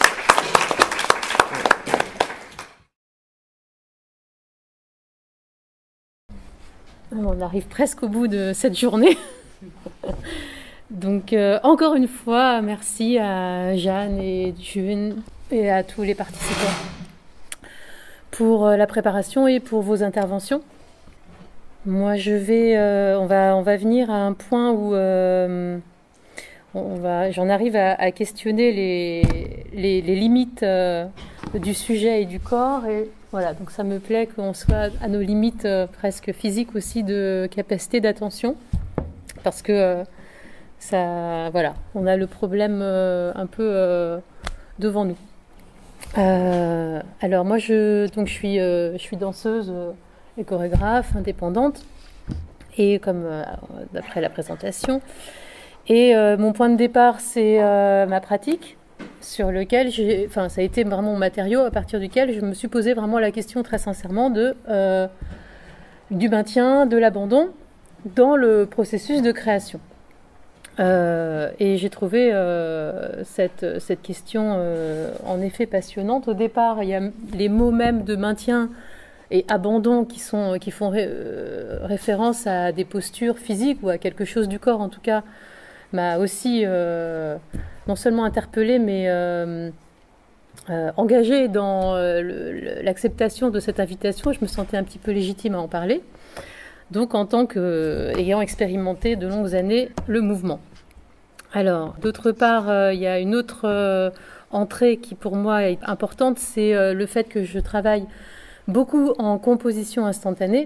On arrive presque au bout de cette journée. Donc, euh, encore une fois, merci à Jeanne et June et à tous les participants pour la préparation et pour vos interventions. Moi, je vais, euh, on va, on va venir à un point où euh, on va, j'en arrive à, à questionner les, les, les limites euh, du sujet et du corps. Et voilà, donc ça me plaît qu'on soit à nos limites euh, presque physiques aussi de capacité d'attention, parce que euh, ça, voilà, on a le problème euh, un peu euh, devant nous. Euh, alors moi, je, donc je suis, euh, je suis danseuse euh, et chorégraphe indépendante, et comme euh, d'après la présentation. Et euh, mon point de départ, c'est euh, ma pratique, sur lequel j'ai, enfin, ça a été vraiment mon matériau à partir duquel je me suis posé vraiment la question très sincèrement de euh, du maintien, de l'abandon dans le processus de création. Euh, et j'ai trouvé euh, cette, cette question euh, en effet passionnante. Au départ, il y a les mots même de maintien et abandon qui, sont, qui font ré, euh, référence à des postures physiques ou à quelque chose du corps, en tout cas, m'a aussi euh, non seulement interpellée, mais euh, euh, engagée dans euh, le, l'acceptation de cette invitation. Je me sentais un petit peu légitime à en parler. Donc, en tant qu'ayant expérimenté de longues années le mouvement. Alors, d'autre part, euh, il y a une autre euh, entrée qui, pour moi, est importante, c'est euh, le fait que je travaille beaucoup en composition instantanée.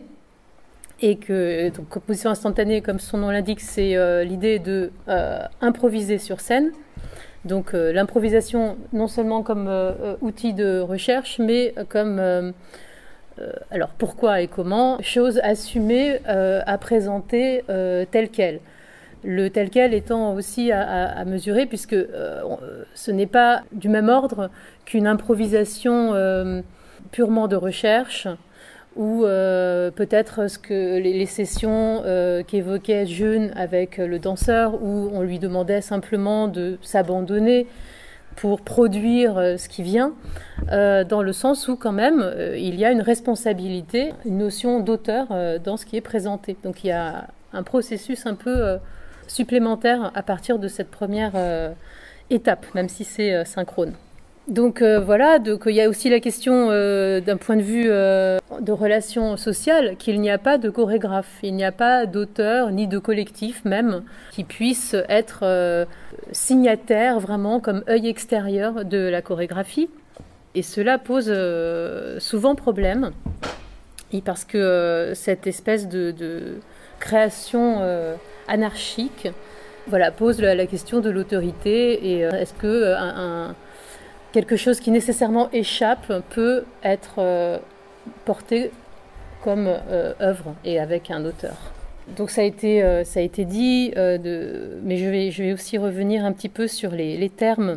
Et que, donc, composition instantanée, comme son nom l'indique, c'est euh, l'idée de euh, improviser sur scène. Donc, euh, l'improvisation, non seulement comme euh, outil de recherche, mais comme... Euh, Euh, alors pourquoi et comment, chose assumée euh, à présenter euh, telle qu'elle. Le tel quel étant aussi à, à, à mesurer, puisque euh, ce n'est pas du même ordre qu'une improvisation euh, purement de recherche, ou euh, peut-être ce que les, les sessions euh, qu'évoquait June avec le danseur, où on lui demandait simplement de s'abandonner pour produire ce qui vient, euh, dans le sens où quand même euh, il y a une responsabilité, une notion d'auteur euh, dans ce qui est présenté. Donc il y a un processus un peu euh, supplémentaire à partir de cette première euh, étape, même si c'est euh, synchrone. Donc euh, voilà, donc il y a aussi la question euh, d'un point de vue euh, de relation sociale, qu'il n'y a pas de chorégraphe, il n'y a pas d'auteur ni de collectif même qui puisse être euh, signataire vraiment comme œil extérieur de la chorégraphie. Et cela pose euh, souvent problème, et parce que euh, cette espèce de, de création euh, anarchique, voilà, pose la, la question de l'autorité, et euh, est-ce que euh, un, un quelque chose qui nécessairement échappe peut être euh, porté comme euh, œuvre et avec un auteur. Donc ça a été, euh, ça a été dit, euh, de, mais je vais, je vais aussi revenir un petit peu sur les, les termes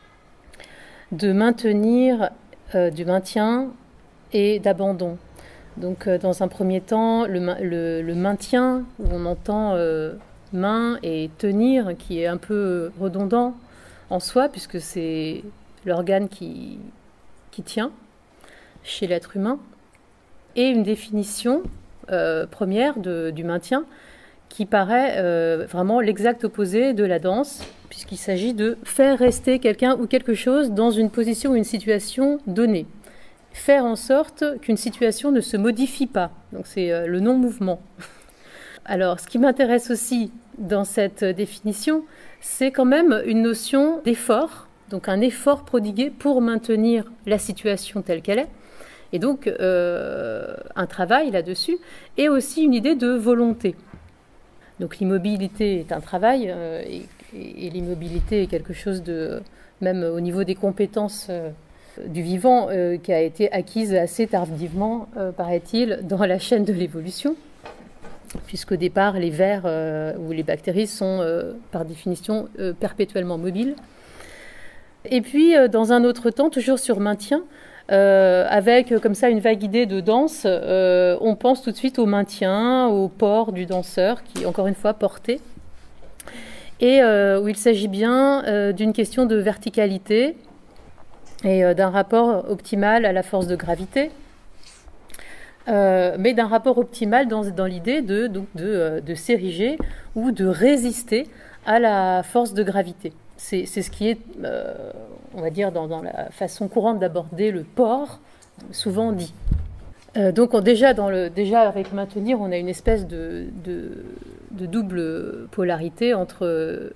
de maintenir, euh, du maintien et d'abandon. Donc euh, dans un premier temps, le, le, le maintien, où on entend euh, main et tenir, qui est un peu redondant en soi, puisque c'est l'organe qui, qui tient chez l'être humain, et une définition euh, première de, du maintien qui paraît euh, vraiment l'exact opposé de la danse, puisqu'il s'agit de faire rester quelqu'un ou quelque chose dans une position ou une situation donnée. Faire en sorte qu'une situation ne se modifie pas. Donc c'est euh, le non-mouvement. Alors, ce qui m'intéresse aussi dans cette définition, c'est quand même une notion d'effort, donc un effort prodigué pour maintenir la situation telle qu'elle est, et donc euh, un travail là-dessus, et aussi une idée de volonté. Donc l'immobilité est un travail, euh, et, et l'immobilité est quelque chose de, même au niveau des compétences euh, du vivant, euh, qui a été acquise assez tardivement, euh, paraît-il, dans la chaîne de l'évolution, puisqu'au départ, les vers euh, ou les bactéries sont, euh, par définition, euh, perpétuellement mobiles. Et puis, euh, dans un autre temps, toujours sur maintien, euh, avec comme ça une vague idée de danse, euh, on pense tout de suite au maintien, au port du danseur, qui est encore une fois porté, et euh, où il s'agit bien euh, d'une question de verticalité et euh, d'un rapport optimal à la force de gravité, euh, mais d'un rapport optimal dans, dans l'idée de, donc de, de s'ériger ou de résister à la force de gravité. C'est, c'est ce qui est, euh, on va dire, dans, dans la façon courante d'aborder le port, souvent dit. Euh, donc on, déjà, dans le, déjà avec maintenir, on a une espèce de, de, de double polarité entre euh,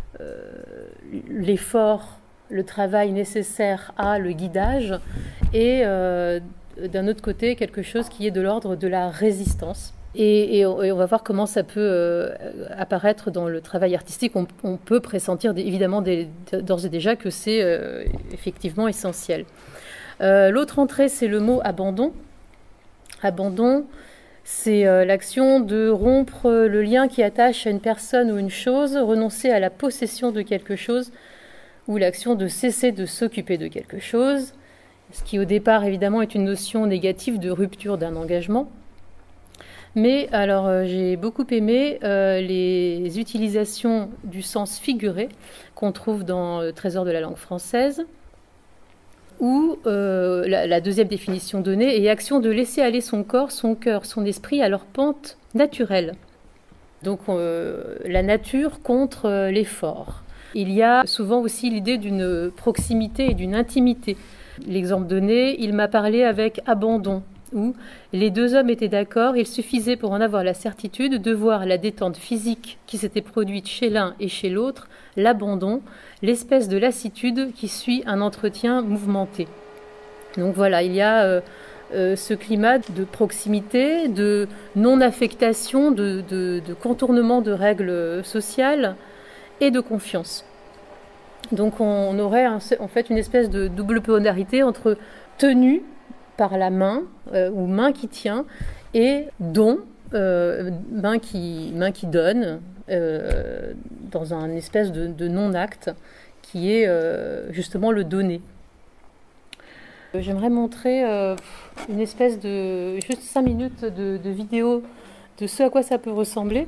l'effort, le travail nécessaire à le guidage, et euh, d'un autre côté quelque chose qui est de l'ordre de la résistance. Et, et, on, et on va voir comment ça peut euh, apparaître dans le travail artistique. On, on peut pressentir des, évidemment des, d'ores et déjà que c'est euh, effectivement essentiel. Euh, l'autre entrée, c'est le mot abandon. Abandon, c'est euh, l'action de rompre le lien qui attache à une personne ou une chose, renoncer à la possession de quelque chose, ou l'action de cesser de s'occuper de quelque chose, ce qui au départ évidemment est une notion négative de rupture d'un engagement. Mais alors euh, j'ai beaucoup aimé euh, les utilisations du sens figuré qu'on trouve dans le Trésor de la langue française, où euh, la, la deuxième définition donnée est action de laisser aller son corps, son cœur, son esprit à leur pente naturelle. Donc euh, la nature contre euh, l'effort. Il y a souvent aussi l'idée d'une proximité et d'une intimité. L'exemple donné, il m'a parlé avec abandon, où les deux hommes étaient d'accord, il suffisait pour en avoir la certitude de voir la détente physique qui s'était produite chez l'un et chez l'autre, l'abandon, l'espèce de lassitude qui suit un entretien mouvementé. Donc voilà, il y a euh, euh, ce climat de proximité, de non-affectation, de, de, de contournement de règles sociales et de confiance. Donc on aurait un, en fait une espèce de double polarité entre tenue par la main, euh, ou main qui tient, et don, euh, main, qui, main qui donne, euh, dans un espèce de, de non-acte, qui est euh, justement le donner. J'aimerais montrer euh, une espèce de, juste cinq minutes de, de vidéo de ce à quoi ça peut ressembler,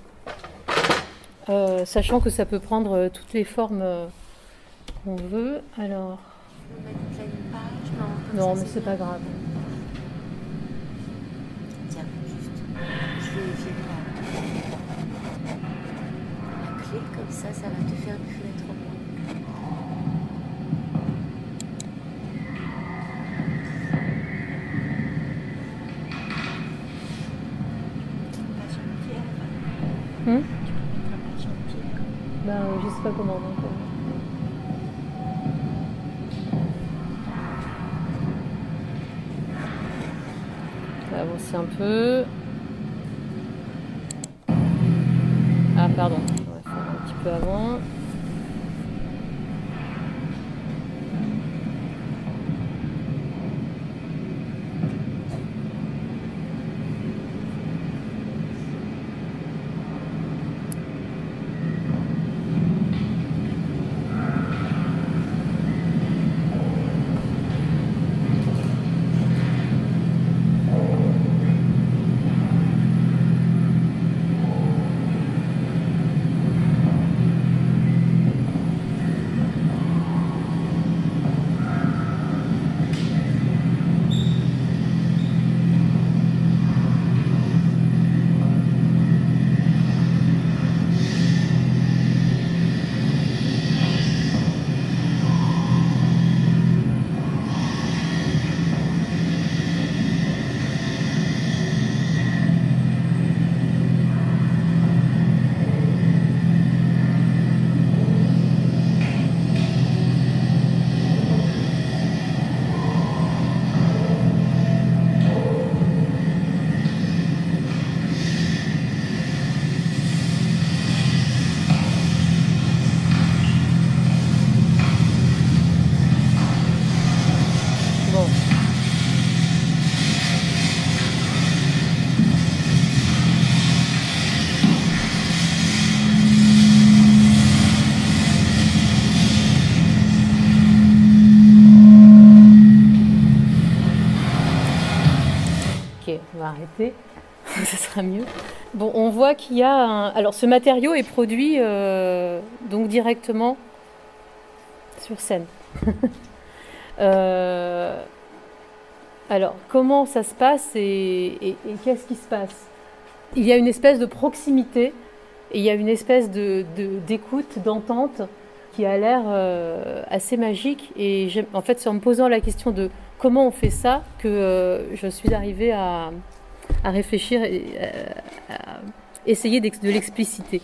euh, sachant que ça peut prendre toutes les formes euh, qu'on veut. Alors... Non, mais c'est pas grave. Tiens, juste, je vais vérifier la, la clé, comme ça, ça va te faire une fenêtre en moins. Hum? Ben, je sais pas comment. Donc, euh... avancer un peu. Ah pardon, on va faire un petit peu avant. on va arrêter, ce sera mieux. Bon, on voit qu'il y a un... Alors, ce matériau est produit euh, donc directement sur scène. euh... Alors, comment ça se passe et, et, et qu'est-ce qui se passe? Il y a une espèce de proximité et il y a une espèce de, de, d'écoute, d'entente qui a l'air euh, assez magique. Et en fait, c'est en me posant la question de comment on fait ça que euh, je suis arrivée à, à réfléchir et à, à essayer de l'expliciter.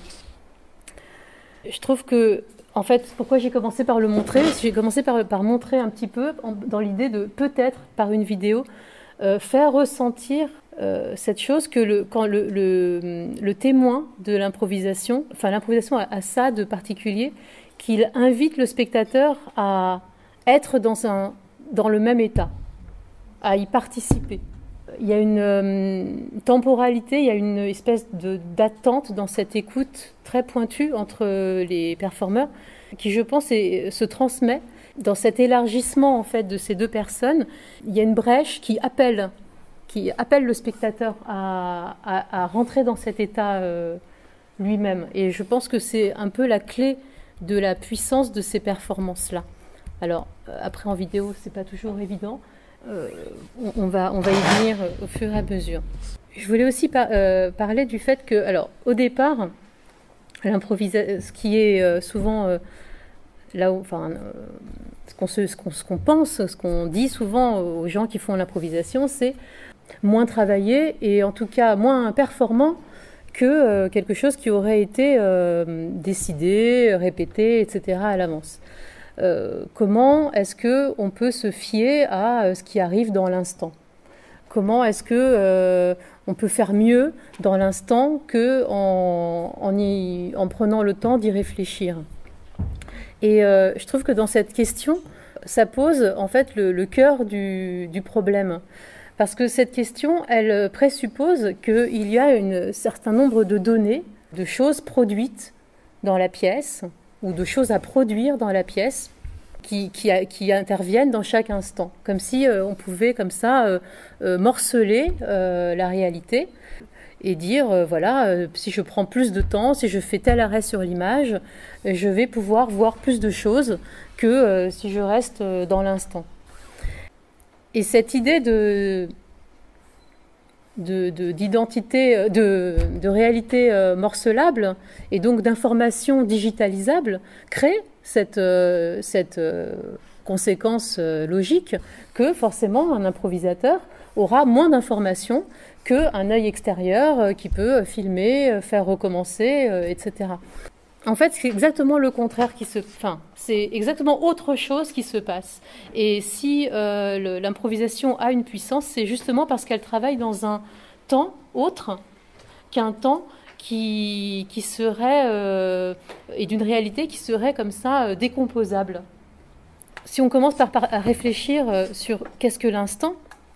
Je trouve que, en fait, pourquoi j'ai commencé par le montrer? J'ai commencé par, par montrer un petit peu, en, dans l'idée de peut-être, par une vidéo, euh, faire ressentir euh, cette chose que le, quand le, le, le témoin de l'improvisation, enfin l'improvisation a, a ça de particulier, qu'il invite le spectateur à être dans, un, dans le même état, à y participer. Il y a une euh, temporalité, il y a une espèce de, d'attente dans cette écoute très pointue entre les performeurs qui, je pense, est, se transmet. Dans cet élargissement en fait, de ces deux personnes, il y a une brèche qui appelle, qui appelle le spectateur à, à, à rentrer dans cet état euh, lui-même. Et je pense que c'est un peu la clé de la puissance de ces performances-là. Alors, après en vidéo, c'est pas toujours évident. Euh, on, on, va, on va y venir au fur et à mesure. Je voulais aussi par, euh, parler du fait que, alors, au départ, l'improvisation, ce qui est euh, souvent euh, là où, enfin, euh, ce qu'on se, ce qu'on, ce qu'on pense, ce qu'on dit souvent aux gens qui font l'improvisation, c'est moins travaillé et en tout cas moins performant que euh, quelque chose qui aurait été euh, décidé, répété, et cetera à l'avance. Euh, comment est-ce qu'on peut se fier à euh, ce qui arrive dans l'instant? Comment est-ce qu'on euh, peut faire mieux dans l'instant qu'en en, y, en prenant le temps d'y réfléchir? Et euh, je trouve que dans cette question, ça pose en fait le, le cœur du, du problème. Parce que cette question, elle présuppose qu'il y a un certain nombre de données, de choses produites dans la pièce, ou de choses à produire dans la pièce, qui, qui, qui interviennent dans chaque instant. Comme si euh, on pouvait, comme ça, euh, euh, morceler euh, la réalité et dire, euh, voilà, euh, si je prends plus de temps, si je fais tel arrêt sur l'image, euh, je vais pouvoir voir plus de choses que euh, si je reste euh, dans l'instant. Et cette idée de, de, de, d'identité, de, de réalité euh, morcelable et donc d'information digitalisable crée cette, euh, cette euh, conséquence euh, logique que forcément un improvisateur aura moins d'informations qu'un œil extérieur euh, qui peut filmer, faire recommencer, euh, et cetera. En fait, c'est exactement le contraire qui se... Enfin, c'est exactement autre chose qui se passe. Et si euh, le, l'improvisation a une puissance, c'est justement parce qu'elle travaille dans un temps autre qu'un temps qui, qui serait... Euh, et d'une réalité qui serait comme ça euh, décomposable. Si on commence par, par à réfléchir euh, sur qu'est-ce que l'instant,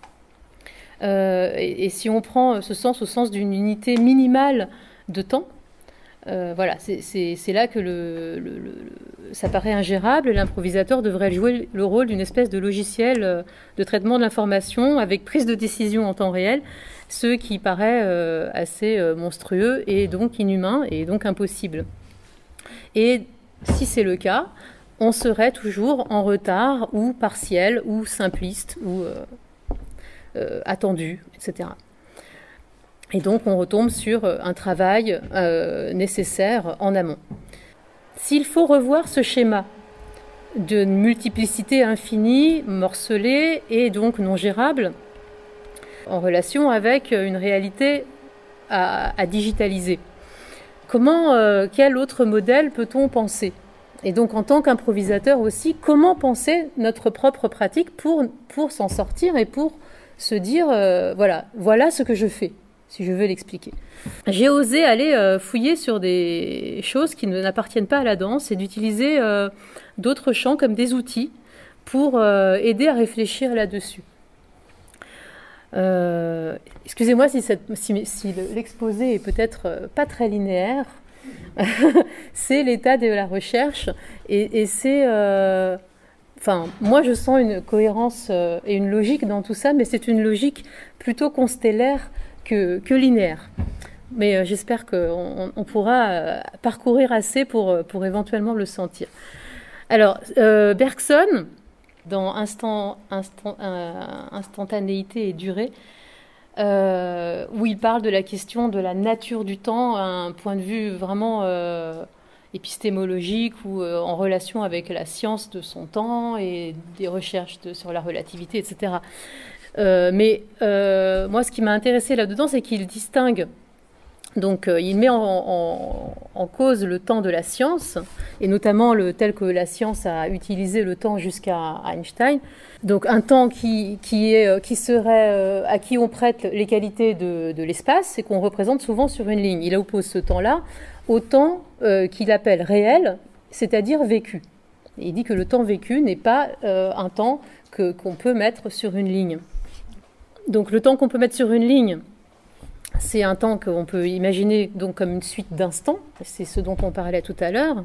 euh, et, et si on prend ce sens au sens d'une unité minimale de temps, Euh, voilà, c'est, c'est, c'est là que le, le, le, ça paraît ingérable. L'improvisateur devrait jouer le rôle d'une espèce de logiciel de traitement de l'information avec prise de décision en temps réel, ce qui paraît euh, assez euh, monstrueux et donc inhumain et donc impossible. Et si c'est le cas, on serait toujours en retard ou partiel ou simpliste ou euh, euh, attendu, et cetera. Et donc, on retombe sur un travail euh, nécessaire en amont. S'il faut revoir ce schéma d'une multiplicité infinie, morcelée et donc non gérable, en relation avec une réalité à, à digitaliser, comment, euh, quel autre modèle peut-on penser? Et donc, en tant qu'improvisateur aussi, comment penser notre propre pratique pour, pour s'en sortir et pour se dire, euh, voilà, voilà ce que je fais, si je veux l'expliquer. J'ai osé aller euh, fouiller sur des choses qui ne, n'appartiennent pas à la danse et d'utiliser euh, d'autres champs comme des outils pour euh, aider à réfléchir là-dessus. Euh, excusez-moi si, cette, si, si l'exposé est peut-être euh, pas très linéaire. C'est l'état de la recherche et, et c'est... Euh, enfin, moi je sens une cohérence euh, et une logique dans tout ça, mais c'est une logique plutôt constellaire que, que linéaire. Mais euh, j'espère qu'on on pourra euh, parcourir assez pour, pour éventuellement le sentir. Alors, euh, Bergson, dans Instant, instant, euh, instantanéité et durée, euh, où il parle de la question de la nature du temps, à un point de vue vraiment euh, épistémologique ou euh, en relation avec la science de son temps et des recherches de, sur la relativité, et cetera. Euh, mais euh, moi, ce qui m'a intéressé là-dedans, c'est qu'il distingue. Donc, euh, il met en, en, en cause le temps de la science, et notamment le tel que la science a utilisé le temps jusqu'à Einstein. Donc, un temps qui, qui, est, qui serait, euh, à qui on prête les qualités de, de l'espace et qu'on représente souvent sur une ligne. Il oppose ce temps-là au temps euh, qu'il appelle réel, c'est-à-dire vécu. Et il dit que le temps vécu n'est pas euh, un temps que, qu'on peut mettre sur une ligne. Donc, le temps qu'on peut mettre sur une ligne, c'est un temps qu'on peut imaginer donc comme une suite d'instants, c'est ce dont on parlait tout à l'heure,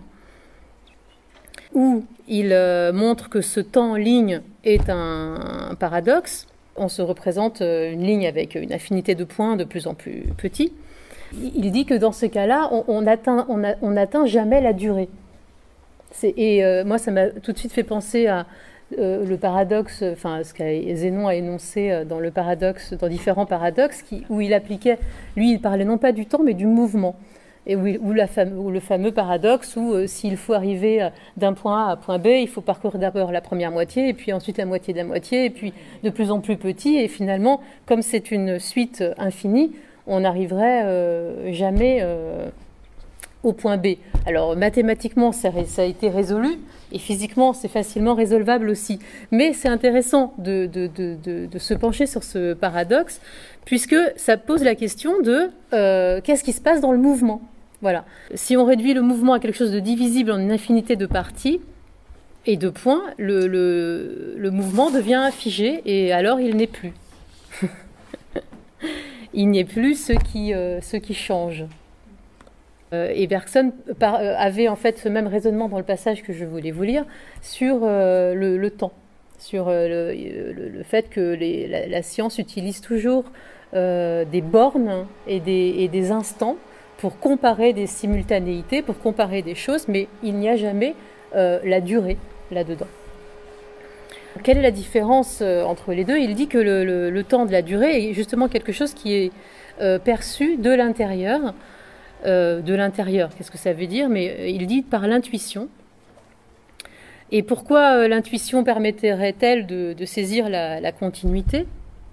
où il euh, montre que ce temps ligne est un, un paradoxe. On se représente une ligne avec une infinité de points de plus en plus petits. Il dit que dans ce cas-là, on, on atteint, on a, on atteint jamais la durée. C'est, et euh, moi, ça m'a tout de suite fait penser à Euh, le paradoxe, enfin ce que Zénon a énoncé dans le paradoxe, dans différents paradoxes, qui, où il appliquait, lui, il parlait non pas du temps, mais du mouvement, et où, il, où, la fame, où le fameux paradoxe où euh, s'il faut arriver d'un point A à point B, il faut parcourir d'abord la première moitié, et puis ensuite la moitié de la moitié, et puis de plus en plus petit, et finalement, comme c'est une suite infinie, on n'arriverait euh, jamais euh, au point B. Alors mathématiquement, ça, ça a été résolu, et physiquement, c'est facilement résolvable aussi. Mais c'est intéressant de, de, de, de, de se pencher sur ce paradoxe, puisque ça pose la question de euh, qu'est-ce qui se passe dans le mouvement. Voilà. Si on réduit le mouvement à quelque chose de divisible en une infinité de parties et de points, le, le, le mouvement devient figé, et alors il n'est plus. Il n'y est plus ce qui, euh, ce qui change. Et Bergson avait en fait ce même raisonnement dans le passage que je voulais vous lire sur euh, le, le temps, sur euh, le, le fait que les, la, la science utilise toujours euh, des bornes et des, et des instants pour comparer des simultanéités, pour comparer des choses, mais il n'y a jamais euh, la durée là-dedans. Quelle est la différence euh, entre les deux? Il dit que le, le, le temps de la durée est justement quelque chose qui est euh, perçu de l'intérieur. Euh, de l'intérieur, qu'est-ce que ça veut dire? Mais euh, il dit par l'intuition. Et pourquoi euh, l'intuition permettrait-elle de, de saisir la, la continuité?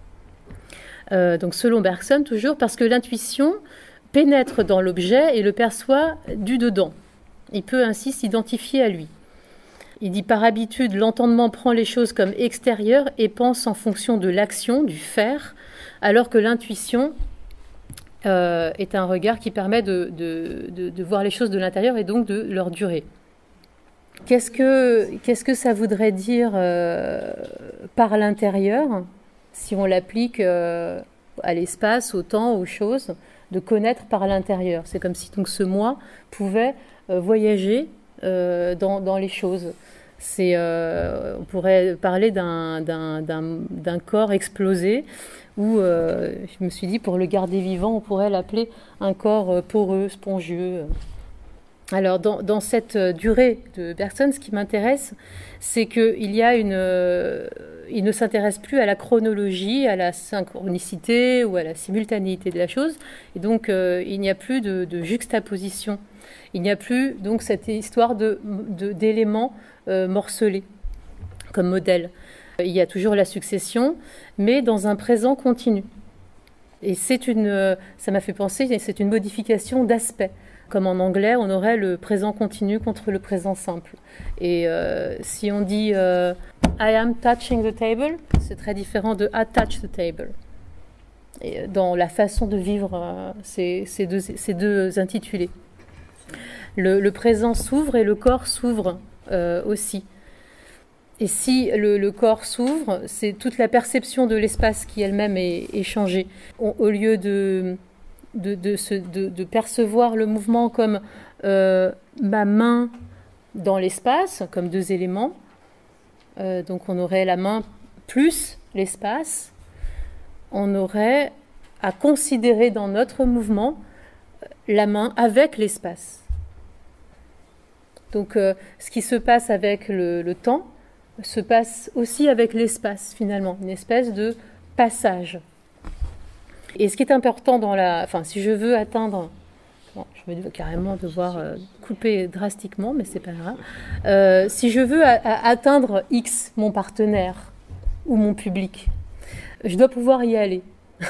euh, Donc selon Bergson, toujours, parce que l'intuition pénètre dans l'objet et le perçoit du dedans. Il peut ainsi s'identifier à lui. Il dit par habitude, l'entendement prend les choses comme extérieures et pense en fonction de l'action, du faire, alors que l'intuition Euh, est un regard qui permet de, de, de, de voir les choses de l'intérieur et donc de leur durée. Qu'est-ce que, qu'est-ce que ça voudrait dire euh, par l'intérieur, si on l'applique euh, à l'espace, au temps, aux choses, de connaître par l'intérieur? C'est comme si donc ce moi pouvait euh, voyager euh, dans, dans les choses. C'est, euh, on pourrait parler d'un, d'un, d'un, d'un corps explosé, où euh, je me suis dit, pour le garder vivant, on pourrait l'appeler un corps poreux, spongieux. Alors, dans, dans cette durée de Bergson, ce qui m'intéresse, c'est qu'il y a une... Euh, il ne s'intéresse plus à la chronologie, à la synchronicité ou à la simultanéité de la chose, et donc euh, il n'y a plus de, de juxtaposition. Il n'y a plus donc cette histoire de, de, d'éléments euh, morcelés comme modèle. Il y a toujours la succession, mais dans un présent continu. Et c'est une, ça m'a fait penser, c'est une modification d'aspect. Comme en anglais, on aurait le présent continu contre le présent simple. Et euh, si on dit euh, I am touching the table, c'est très différent de I touch the table. Et dans la façon de vivre euh, ces, ces, deux, ces deux intitulés. Le, le présent s'ouvre et le corps s'ouvre euh, aussi. Et si le, le corps s'ouvre, c'est toute la perception de l'espace qui elle-même est, est changée. On, au lieu de, de, de, se, de, de percevoir le mouvement comme euh, ma main dans l'espace, comme deux éléments, Euh, donc on aurait la main plus l'espace. On aurait à considérer dans notre mouvement la main avec l'espace. Donc euh, ce qui se passe avec le, le temps se passe aussi avec l'espace finalement, une espèce de passage. Et ce qui est important dans la... Enfin, si je veux atteindre... Bon, je vais carrément devoir euh, couper drastiquement, mais c'est pas grave. Euh, si je veux a, a, atteindre X, mon partenaire ou mon public, je dois pouvoir y aller.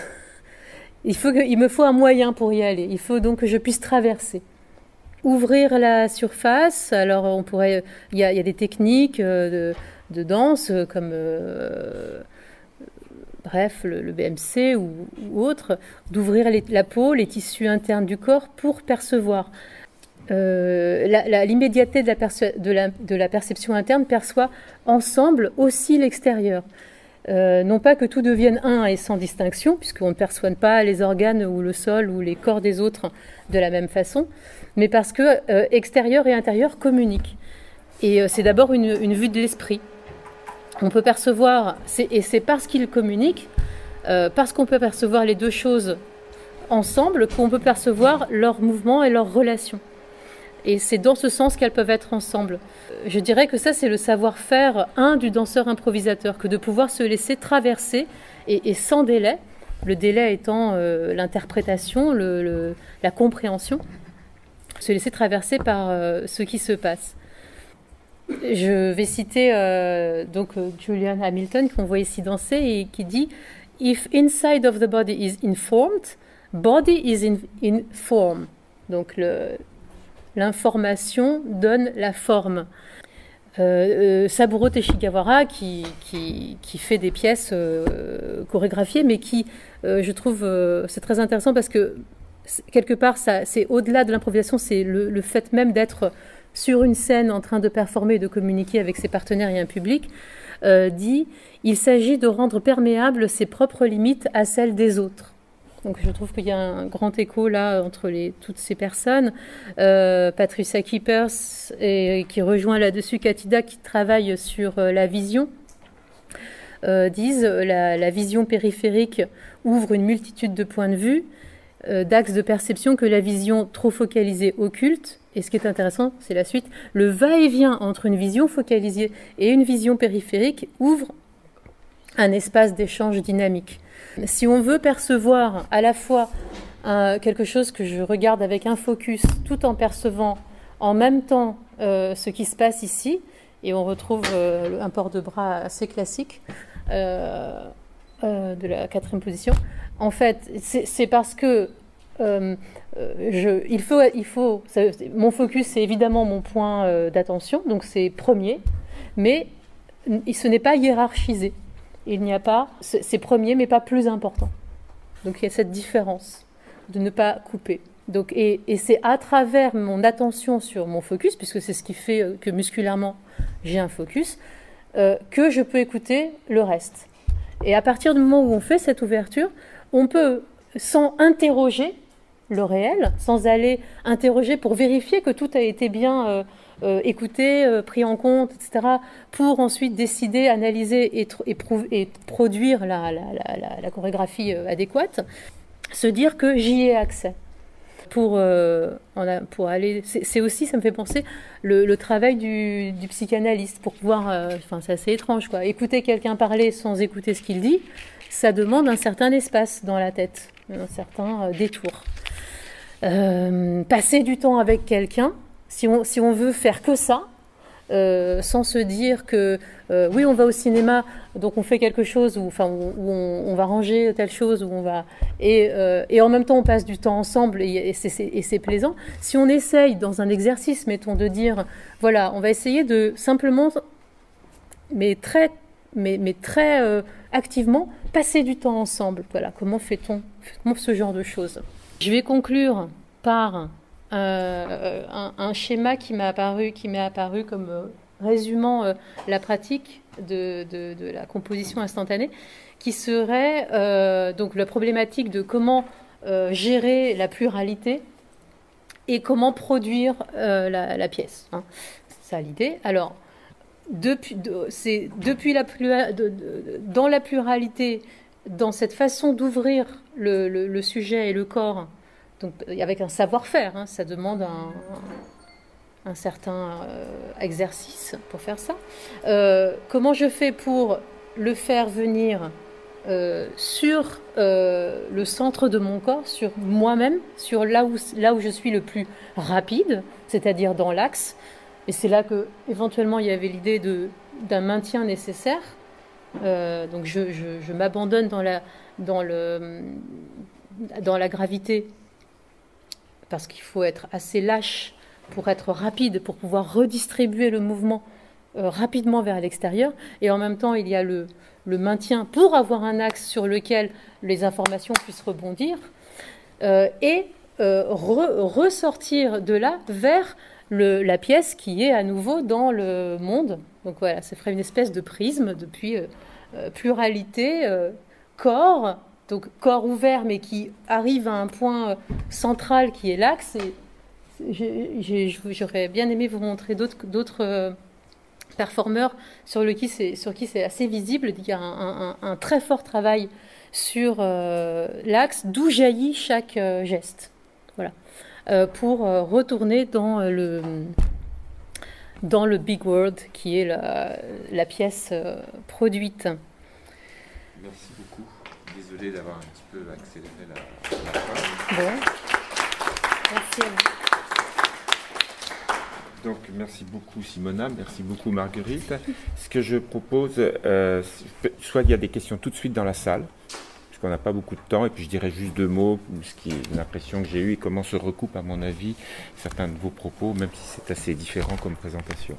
il, faut que, il me faut un moyen pour y aller. Il faut donc que je puisse traverser. Ouvrir la surface, alors on pourrait... Il y a, il y a des techniques euh, de, de danse comme... Euh, bref, le, le B M C ou, ou autre, d'ouvrir les, la peau, les tissus internes du corps pour percevoir. Euh, la, la, l'immédiateté de la, perce- de, la, de la perception interne perçoit ensemble aussi l'extérieur. Euh, non pas que tout devienne un et sans distinction, puisqu'on ne perçoit pas les organes ou le sol ou les corps des autres de la même façon, mais parce que euh, extérieur et intérieur communiquent. Et euh, c'est d'abord une, une vue de l'esprit. On peut percevoir, c'est, et c'est parce qu'ils communiquent, euh, parce qu'on peut percevoir les deux choses ensemble, qu'on peut percevoir leurs mouvements et leurs relations. Et c'est dans ce sens qu'elles peuvent être ensemble. Je dirais que ça, c'est le savoir-faire, un, du danseur improvisateur, que de pouvoir se laisser traverser, et, et sans délai, le délai étant euh, l'interprétation, le, le, la compréhension, se laisser traverser par euh, ce qui se passe. Je vais citer euh, donc Julian Hamilton qu'on voit ici danser et qui dit « If inside of the body is informed, body is in, in form ». Donc le, l'information donne la forme. Euh, euh, Saburo Teshigawara qui, qui, qui fait des pièces euh, chorégraphiées, mais qui, euh, je trouve, euh, c'est très intéressant parce que quelque part, ça, c'est au-delà de l'improvisation, c'est le, le fait même d'être sur une scène en train de performer et de communiquer avec ses partenaires et un public, euh, dit « Il s'agit de rendre perméables ses propres limites à celles des autres ». Donc je trouve qu'il y a un grand écho là entre les, toutes ces personnes. Euh, Patricia Keepers, et, qui rejoint là-dessus Katida, qui travaille sur euh, la vision, euh, disent la, la vision périphérique ouvre une multitude de points de vue, euh, d'axes de perception que la vision trop focalisée occulte. Et ce qui est intéressant, c'est la suite. Le va-et-vient entre une vision focalisée et une vision périphérique ouvre un espace d'échange dynamique. Si on veut percevoir à la fois euh, quelque chose que je regarde avec un focus, tout en percevant en même temps euh, ce qui se passe ici, et on retrouve euh, un port de bras assez classique euh, euh, de la quatrième position, en fait, c'est, c'est parce que Euh, je, il faut, il faut, ça, mon focus, c'est évidemment mon point euh, d'attention, donc c'est premier, mais ce n'est pas hiérarchisé. Il n'y a pas, c'est premier, mais pas plus important. Donc il y a cette différence de ne pas couper. Donc, et, et c'est à travers mon attention sur mon focus, puisque c'est ce qui fait que musculairement j'ai un focus, euh, que je peux écouter le reste. Et à partir du moment où on fait cette ouverture, on peut, sans interroger le réel, sans aller interroger pour vérifier que tout a été bien euh, euh, écouté, euh, pris en compte, et cetera, pour ensuite décider, analyser et, tr- et, prou- et produire la, la, la, la chorégraphie euh, adéquate, se dire que j'y ai accès. Pour, euh, a, pour aller, c'est, c'est aussi, ça me fait penser, le, le travail du, du psychanalyste, pour pouvoir, euh, enfin c'est assez étrange, quoi. Écouter quelqu'un parler sans écouter ce qu'il dit, ça demande un certain espace dans la tête, un certain euh, détour. Euh, passer du temps avec quelqu'un, si on, si on veut faire que ça, euh, sans se dire que euh, oui, on va au cinéma, donc on fait quelque chose, où, enfin, où, où on, on va ranger telle chose, où on va et, euh, et en même temps on passe du temps ensemble et, et, c'est, c'est, et c'est plaisant. Si on essaye dans un exercice, mettons, de dire voilà, on va essayer de simplement, mais très, mais, mais très euh, activement, passer du temps ensemble. Voilà, comment fait-on, comment ce genre de choses. Je vais conclure par euh, un, un schéma qui m'a apparu, qui m'est apparu comme euh, résumant euh, la pratique de, de, de la composition instantanée, qui serait euh, donc la problématique de comment euh, gérer la pluralité et comment produire euh, la, la pièce. Hein. C'est ça l'idée. Alors, depuis, de, c'est depuis la, de, de, dans la pluralité, dans cette façon d'ouvrir le, le, le sujet et le corps, donc avec un savoir-faire, hein, ça demande un, un certain euh, exercice pour faire ça. Euh, comment je fais pour le faire venir euh, sur euh, le centre de mon corps, sur moi-même, sur là où, là où je suis le plus rapide, c'est-à-dire dans l'axe. Et c'est là que éventuellement il y avait l'idée de, d'un maintien nécessaire. Euh, donc je, je, je m'abandonne dans la, dans, le, dans la gravité parce qu'il faut être assez lâche pour être rapide, pour pouvoir redistribuer le mouvement euh, rapidement vers l'extérieur. Et en même temps, il y a le, le maintien pour avoir un axe sur lequel les informations puissent rebondir euh, et euh, re, ressortir de là vers le, la pièce qui est à nouveau dans le monde. Donc voilà, ça ferait une espèce de prisme depuis euh, euh, pluralité, euh, corps, donc corps ouvert mais qui arrive à un point euh, central qui est l'axe. Et j'ai, j'ai, j'aurais bien aimé vous montrer d'autres, d'autres euh, performeurs sur, le qui c'est, sur qui c'est assez visible. Il y a un, un, un très fort travail sur euh, l'axe d'où jaillit chaque euh, geste. Voilà. Euh, pour euh, retourner dans euh, le, dans le Big World, qui est la, la pièce euh, produite. Merci beaucoup. Désolé d'avoir un petit peu accéléré la, la fin. Bon. Merci à vous. Donc, merci beaucoup Simona, merci beaucoup Marguerite. Ce que je propose, euh, soit il y a des questions tout de suite dans la salle, qu'on n'a pas beaucoup de temps, et puis je dirais juste deux mots, ce qui est l'impression que j'ai eue et comment se recoupent, à mon avis, certains de vos propos, même si c'est assez différent comme présentation.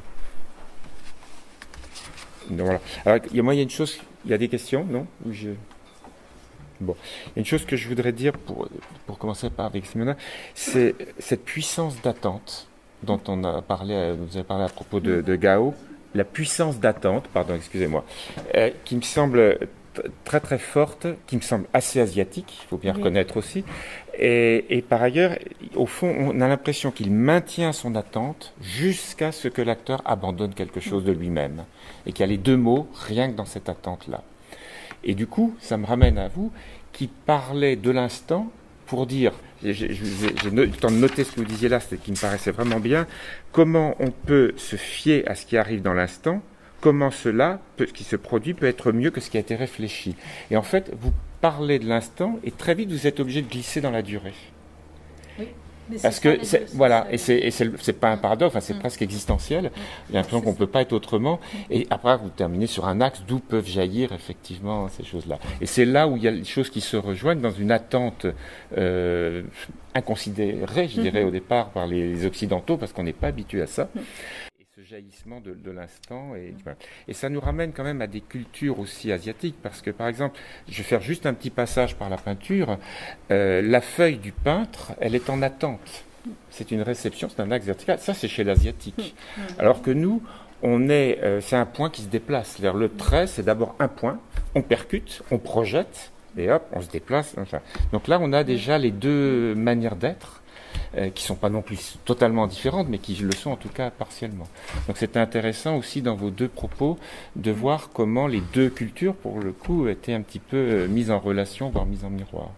Donc, voilà. Alors, il y a, moi, il y a une chose, il y a des questions, non? Ou je... Bon, il y a une chose que je voudrais dire, pour, pour commencer par avec Simona, c'est cette puissance d'attente dont on a parlé, vous avez parlé à propos de, de Gao, la puissance d'attente, pardon, excusez-moi, euh, qui me semble très très forte, qui me semble assez asiatique, il faut bien oui. reconnaître aussi. Et, et par ailleurs, au fond, on a l'impression qu'il maintient son attente jusqu'à ce que l'acteur abandonne quelque chose de lui-même. Et qu'il y a les deux mots, rien que dans cette attente-là. Et du coup, ça me ramène à vous, qui parlez de l'instant pour dire, j'ai, j'ai, j'ai eu le temps de noter ce que vous disiez là, ce qui me paraissait vraiment bien, comment on peut se fier à ce qui arrive dans l'instant, comment cela, peut, ce qui se produit, peut être mieux que ce qui a été réfléchi. Et en fait, vous parlez de l'instant et très vite, vous êtes obligé de glisser dans la durée. Oui, mais c'est Parce que, c'est, voilà, et c'est, et c'est, c'est pas un paradoxe, enfin, c'est mmh. presque existentiel. Mmh. J'ai l'impression qu'on ne peut pas être autrement. Mmh. Et après, vous terminez sur un axe d'où peuvent jaillir effectivement ces choses-là. Et c'est là où il y a des choses qui se rejoignent dans une attente euh, inconsidérée, je dirais, mmh. au départ, par les, les Occidentaux, parce qu'on n'est pas habitué à ça. Mmh. jaillissement de, de l'instant et, et ça nous ramène quand même à des cultures aussi asiatiques parce que par exemple, je vais faire juste un petit passage par la peinture, euh, la feuille du peintre, elle est en attente, c'est une réception, c'est un axe vertical, ça c'est chez l'asiatique, alors que nous on est, euh, c'est un point qui se déplace, c'est-à-dire le trait c'est d'abord un point, on percute, on projette et hop, on se déplace, enfin. Donc là on a déjà les deux manières d'être Euh, qui ne sont pas non plus totalement différentes, mais qui le sont en tout cas partiellement. Donc c'est intéressant aussi dans vos deux propos de voir comment les deux cultures, pour le coup, étaient un petit peu euh, mises en relation, voire mises en miroir.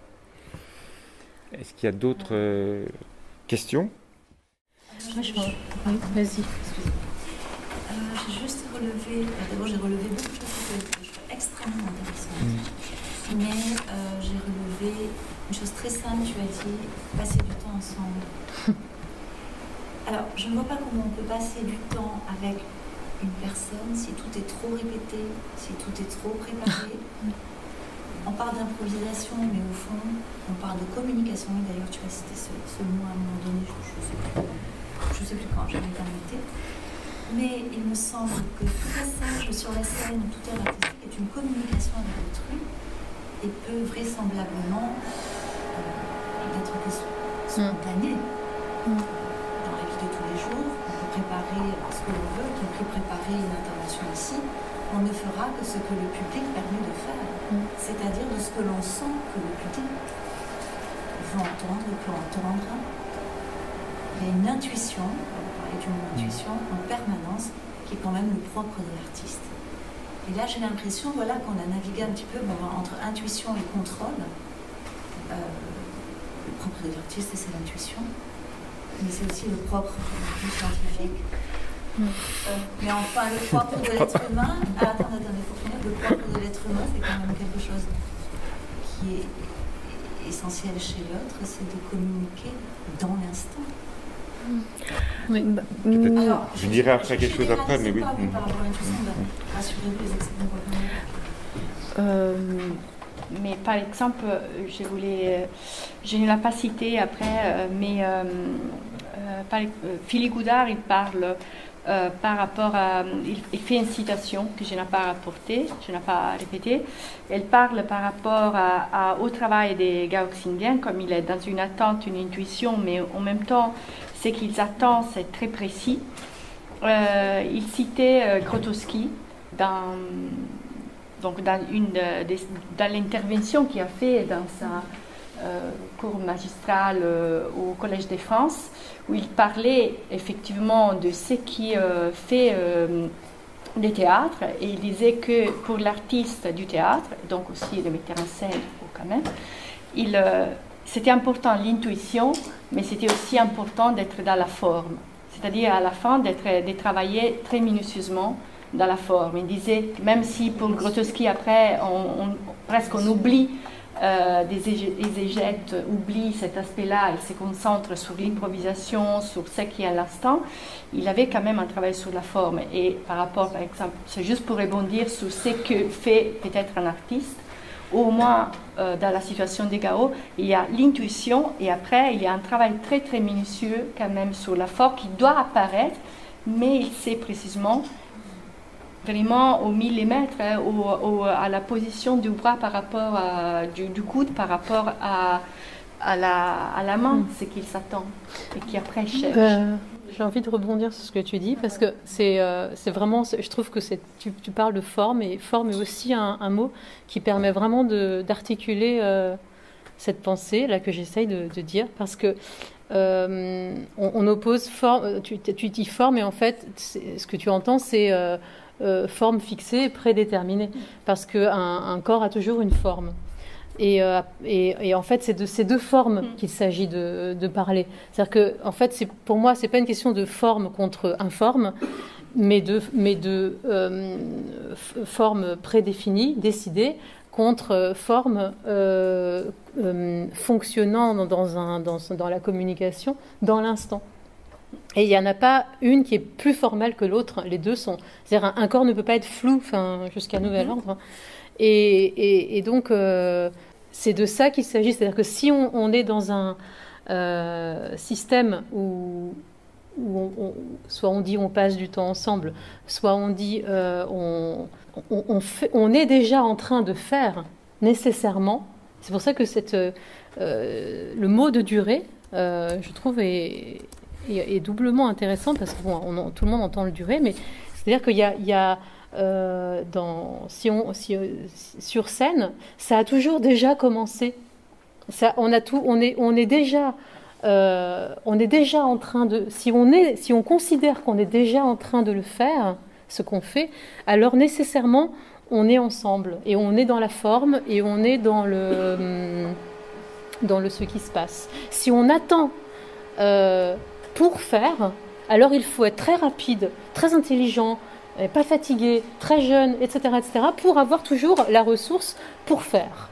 Est-ce qu'il y a d'autres euh, questions? Moi, je... Oui, vas-y. Euh, j'ai juste relevé, euh, d'abord j'ai relevé beaucoup de choses que je trouve extrêmement intéressantes, mmh. mais euh, j'ai relevé une chose très simple, tu as dit, passer du temps ensemble. Alors, je ne vois pas comment on peut passer du temps avec une personne si tout est trop répété, si tout est trop préparé. On parle d'improvisation, mais au fond, on parle de communication. Et d'ailleurs, tu as cité ce, ce mot à un moment donné, je ne sais plus, je sais plus quand, j'avais été invitée. Mais il me semble que tout passage sur la scène, toute œuvre artistique est une communication avec autrui et peut vraisemblablement euh, être spontané. Mm. Dans la vie de tous les jours, on peut préparer ce que l'on veut, y compris préparer une intervention ici, on ne fera que ce que le public permet de faire, mm. c'est-à-dire de ce que l'on sent que le public veut entendre, peut entendre. Il y a une intuition, on va parler d'une intuition en permanence, qui est quand même le propre de l'artiste. Et là, j'ai l'impression voilà, qu'on a navigué un petit peu bon, entre intuition et contrôle. Euh, le propre de l'artiste, c'est l'intuition, mais c'est aussi le propre du scientifique. Mm. Euh, mais enfin, le propre de l'être humain, ah, attendez, attendez, faut finir. Le propre de l'être humain, c'est quand même quelque chose qui est essentiel chez l'autre, c'est de communiquer dans l'instant. Mm. Oui. Alors, je, je dirais après quelque chose après, mais oui. Pas, mm. Par rapport à l'intuition, mm. rassurez-vous, les excellents euh, mais par exemple, je voulais, je ne l'ai pas cité après, mais euh, euh, par, euh, Philippe Goudard, il parle euh, par rapport à, il, il fait une citation que je n'ai pas rapportée, je n'ai pas répétée. Elle parle par rapport à, à, au travail des Gao-Xindiens, comme il est dans une attente, une intuition, mais en même temps, ce qu'ils attendent, c'est très précis. Euh, il citait euh, Grotowski dans donc dans, une de, dans l'intervention qu'il a fait dans sa euh, cours magistral euh, au Collège de France, où il parlait effectivement de ce qui euh, fait euh, le théâtre, et il disait que pour l'artiste du théâtre, donc aussi le metteur en scène quand même, il, euh, c'était important l'intuition, mais c'était aussi important d'être dans la forme, c'est-à-dire à la fin d'être, de travailler très minutieusement dans la forme. Il disait, même si pour Grotowski, après, on, on, presque on oublie euh, des exégètes, oublie cet aspect-là, il se concentre sur l'improvisation, sur ce qui est à l'instant, il avait quand même un travail sur la forme. Et par rapport, par exemple, c'est juste pour rebondir sur ce que fait peut-être un artiste, au moins euh, dans la situation des Gao, il y a l'intuition, et après, il y a un travail très très minutieux quand même sur la forme qui doit apparaître, mais il sait précisément vraiment au millimètre, hein, au, au, à la position du bras par rapport à, du, du coude par rapport à, à, la, à la main, mm. ce qu'il s'attend et qui après cherche. Euh, j'ai envie de rebondir sur ce que tu dis parce que c'est, euh, c'est vraiment, je trouve que c'est, tu, tu parles de forme et forme est aussi un, un mot qui permet vraiment de, d'articuler euh, cette pensée là que j'essaye de, de dire parce que euh, on, on oppose forme, tu, tu dis forme et en fait ce que tu entends c'est euh, Euh, forme fixée, prédéterminée, parce qu'un un corps a toujours une forme. Et, euh, et, et en fait, c'est de ces deux formes qu'il s'agit de, de parler. C'est-à-dire que, en fait, c'est, pour moi, c'est pas une question de forme contre informe, mais de, mais de euh, forme prédéfinie, décidée, contre forme euh, euh, fonctionnant dans, un, dans, dans la communication dans l'instant. Et il n'y en a pas une qui est plus formelle que l'autre. Les deux sont... C'est-à-dire un, un corps ne peut pas être flou enfin, jusqu'à nouvel ordre. Et, et, et donc, euh, c'est de ça qu'il s'agit. C'est-à-dire que si on, on est dans un euh, système où, où on, on, soit on dit on passe du temps ensemble, soit on dit euh, on, on, on, fait, on est déjà en train de faire nécessairement. C'est pour ça que cette, euh, le mot de durée, euh, je trouve, est... est doublement intéressant parce que bon, on, tout le monde entend le durée, mais c'est-à-dire qu'il y a, il y a euh, dans, si on, si, sur scène, ça a toujours déjà commencé. Ça, on a tout, on est, on est déjà, euh, on est déjà en train de, si on est, si on considère qu'on est déjà en train de le faire, ce qu'on fait, alors nécessairement on est ensemble et on est dans la forme et on est dans le, dans le ce qui se passe. Si on attend euh, pour faire, alors il faut être très rapide, très intelligent, pas fatigué, très jeune, et cetera, et cetera, pour avoir toujours la ressource pour faire.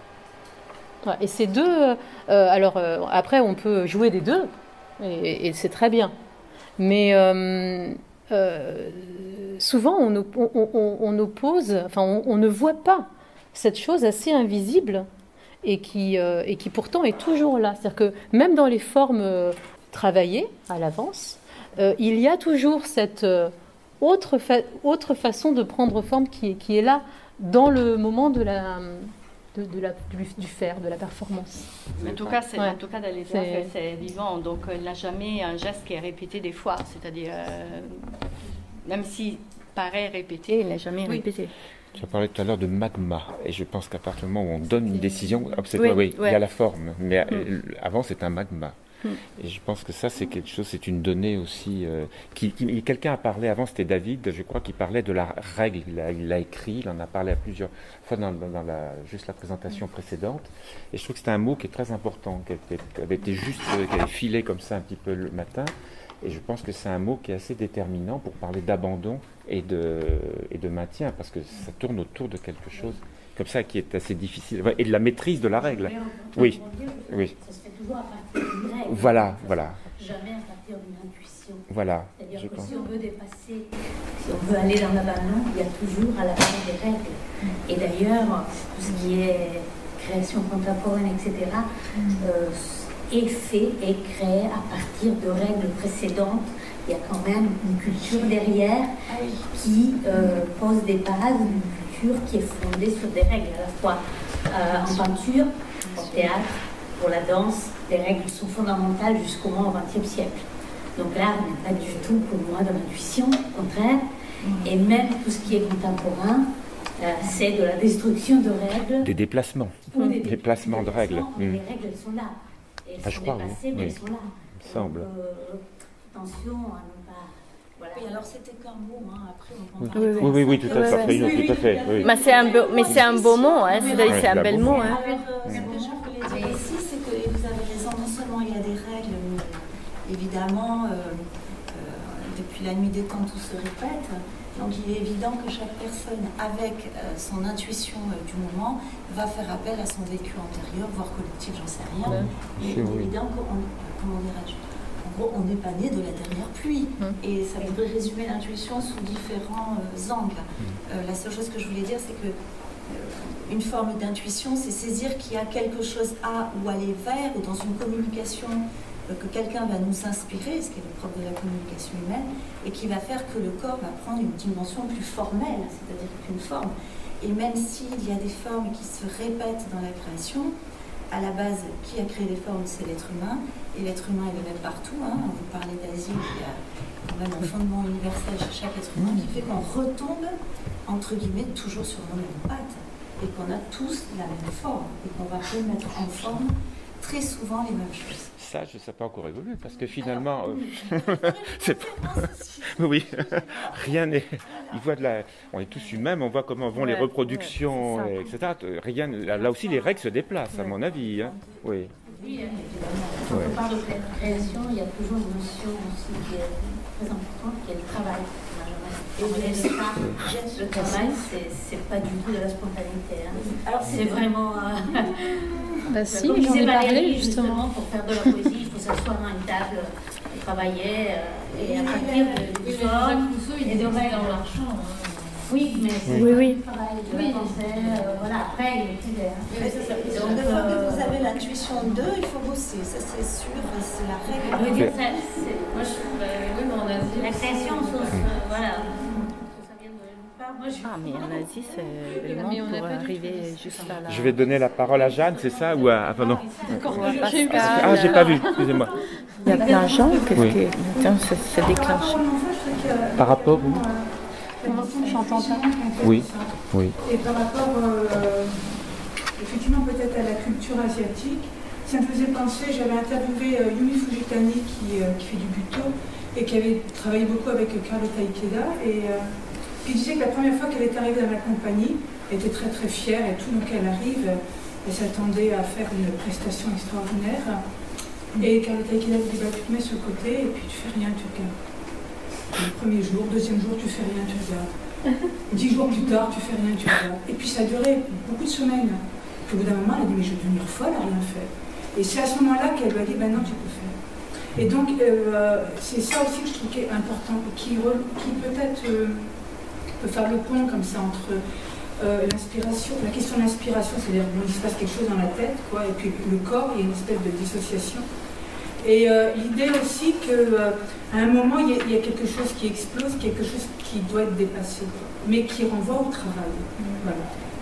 Et ces deux, euh, alors euh, après on peut jouer des deux, et, et c'est très bien. Mais euh, euh, souvent on, on, on, on oppose, enfin on, on ne voit pas cette chose assez invisible et qui, euh, et qui pourtant est toujours là. C'est-à-dire que même dans les formes euh, travaillées à l'avance, euh, il y a toujours cette euh, autre, fa- autre façon de prendre forme qui est, qui est là dans le moment de la, de, de la, du, du faire, de la performance. En tout cas, c'est, ouais. en tout cas dans les théâtres, c'est... c'est vivant, donc il n'y a jamais un geste qui est répété des fois, c'est-à-dire, euh, même si paraît répété, il n'est jamais oui. répété. Tu as parlé tout à l'heure de magma, et je pense qu'à partir du moment où on donne une décision, oui, oui, oui, il y a la forme, mais mm. avant c'est un magma. Mm. Et je pense que ça, c'est quelque chose, c'est une donnée aussi. Euh, qui, qui, quelqu'un a parlé avant, c'était David, je crois, qui parlait de la règle. Il l'a il écrit, il en a parlé à plusieurs fois dans, dans la, juste la présentation précédente. Et je trouve que c'est un mot qui est très important, qui avait, qui avait été juste, qui avait filé comme ça un petit peu le matin. Et je pense que c'est un mot qui est assez déterminant pour parler d'abandon et de, et de maintien, parce que ça tourne autour de quelque chose comme ça qui est assez difficile. Et de la maîtrise de la règle. Oui, oui. Ça se fait toujours à partir d'une règle. Voilà, voilà. Jamais à partir d'une intuition. Voilà. C'est-à-dire que pense. si on veut dépasser, si on veut aller dans l'abandon, il y a toujours à la fin des règles. Et d'ailleurs, tout ce qui est création contemporaine, et cetera, euh, est fait et créé à partir de règles précédentes. Il y a quand même une culture derrière qui euh, pose des bases, une culture qui est fondée sur des règles, à la fois euh, en peinture, au théâtre, pour la danse. Les règles sont fondamentales jusqu'au moins au vingtième siècle. Donc là, on n'est pas du tout pour moi de l'intuition, au contraire. Et même tout ce qui est contemporain, euh, c'est de la destruction de règles. Des déplacements. Des, des déplacements de règles. Les règles, elles sont là. Elles ah, sont je crois, dépassées, oui. mais oui. elles sont là. Il me semble. Donc, euh, attention à ne pas... Voilà. Oui, alors c'était qu'un mot, hein. Après on oui. peut en Oui, oui, oui, tout à fait. Oui, oui, oui, tout à fait. Oui. Mais c'est un beau, mais c'est un beau mot, hein. C'est oui, c'est un bel mot. Hein. Alors, euh, ce que je voulais dire ici, c'est que vous avez raison, non seulement il y a des règles, mais évidemment, euh, euh, depuis la nuit des temps, tout se répète. Donc il est évident que chaque personne, avec euh, son intuition euh, du moment, va faire appel à son vécu antérieur, voire collectif, j'en sais rien. Et il est oui. évident qu'on, comment dirais-je, en gros, on n'est pas né de la dernière pluie. Mm. Et ça voudrait résumer l'intuition sous différents euh, angles. Mm. Euh, la seule chose que je voulais dire, c'est que euh, une forme d'intuition, c'est saisir qu'il y a quelque chose à ou aller vers, ou dans une communication que quelqu'un va nous inspirer, ce qui est le propre de la communication humaine, et qui va faire que le corps va prendre une dimension plus formelle, c'est-à-dire qu'une forme. Et même s'il y a des formes qui se répètent dans la création, à la base, qui a créé les formes, c'est l'être humain, et l'être humain est le même partout. Hein. Vous parlez d'Asie, il y a quand même un fondement universel chez chaque être humain qui fait qu'on retombe, entre guillemets, toujours sur nos mêmes pattes, et qu'on a tous la même forme, et qu'on va remettre en forme très souvent les mêmes choses. Ça, je ne sais pas encore évoluer, parce que finalement, euh, c'est pas... oui, rien n'est... Il voit de la... On est tous humains, on voit comment vont ouais, les reproductions, ouais, et cetera. Rien... Là, là aussi, les règles se déplacent, ouais. à mon avis. Hein. Oui. Oui, quand ouais. on parle de création, il y a toujours une notion aussi qui est très importante, qui est le travail. Et le travail, c'est pas du tout de la spontanéité. Hein. Alors c'est vraiment... Euh, bah si, j'en ai parlé justement. Pour faire de la poésie, il faut s'asseoir à une table et travailler. Euh, et à partir de forme et de règles dans leur champ. Oui, mais c'est oui, oui. le travail de la pensée. Euh, voilà, après, il est plus d'air. Donc, une fois que vous avez l'intuition d'eux, il faut bosser. Ça, c'est sûr, c'est la règle. Je veux dire, ça, moi, je trouve... Oui, mais en Asie... La création, voilà... Ah, mais en Asie, c'est vraiment pour arriver juste à la... Je vais donner la parole à Jeanne, c'est ça ou à... Ah, pardon. Ah, j'ai pas vu, excusez-moi. Il y a plein de gens, qu'est-ce oui. que... Tiens, ça se déclenche. Par rapport où J'entends pas. Oui, oui. Et par rapport, euh, effectivement, peut-être à la culture asiatique, ça me faisait penser, j'avais interviewé euh, Yumi Fujitani qui, euh, qui fait du buto et qui avait travaillé beaucoup avec euh, Carlotta Ikeda. Et euh, qui disait que la première fois qu'elle est arrivée dans la compagnie, elle était très très fière et tout, donc elle arrive, elle s'attendait à faire une prestation extraordinaire. Et Carlotta Ikeda lui dit bah, tu te mets sur le côté et puis tu fais rien, tu regardes. Le premier jour, deuxième jour, tu fais rien, tu regardes. Dix jours plus tard, tu fais rien, tu regardes. Et puis ça a duré beaucoup de semaines. Puis au bout d'un moment, elle a dit mais je vais devenir folle à rien faire. Et c'est à ce moment-là qu'elle lui a dit ben non, tu peux faire. Et donc euh, c'est ça aussi que je trouve qui est important, qui, qui peut-être euh, peut faire le pont comme ça entre euh, l'inspiration, la question de l'inspiration, c'est-à-dire bon, il se passe quelque chose dans la tête, quoi, et puis le corps, il y a une espèce de dissociation. Et euh, l'idée aussi qu'à euh, un moment, il y, a, il y a quelque chose qui explose, quelque chose qui doit être dépassé, quoi, mais qui renvoie au travail. Voilà.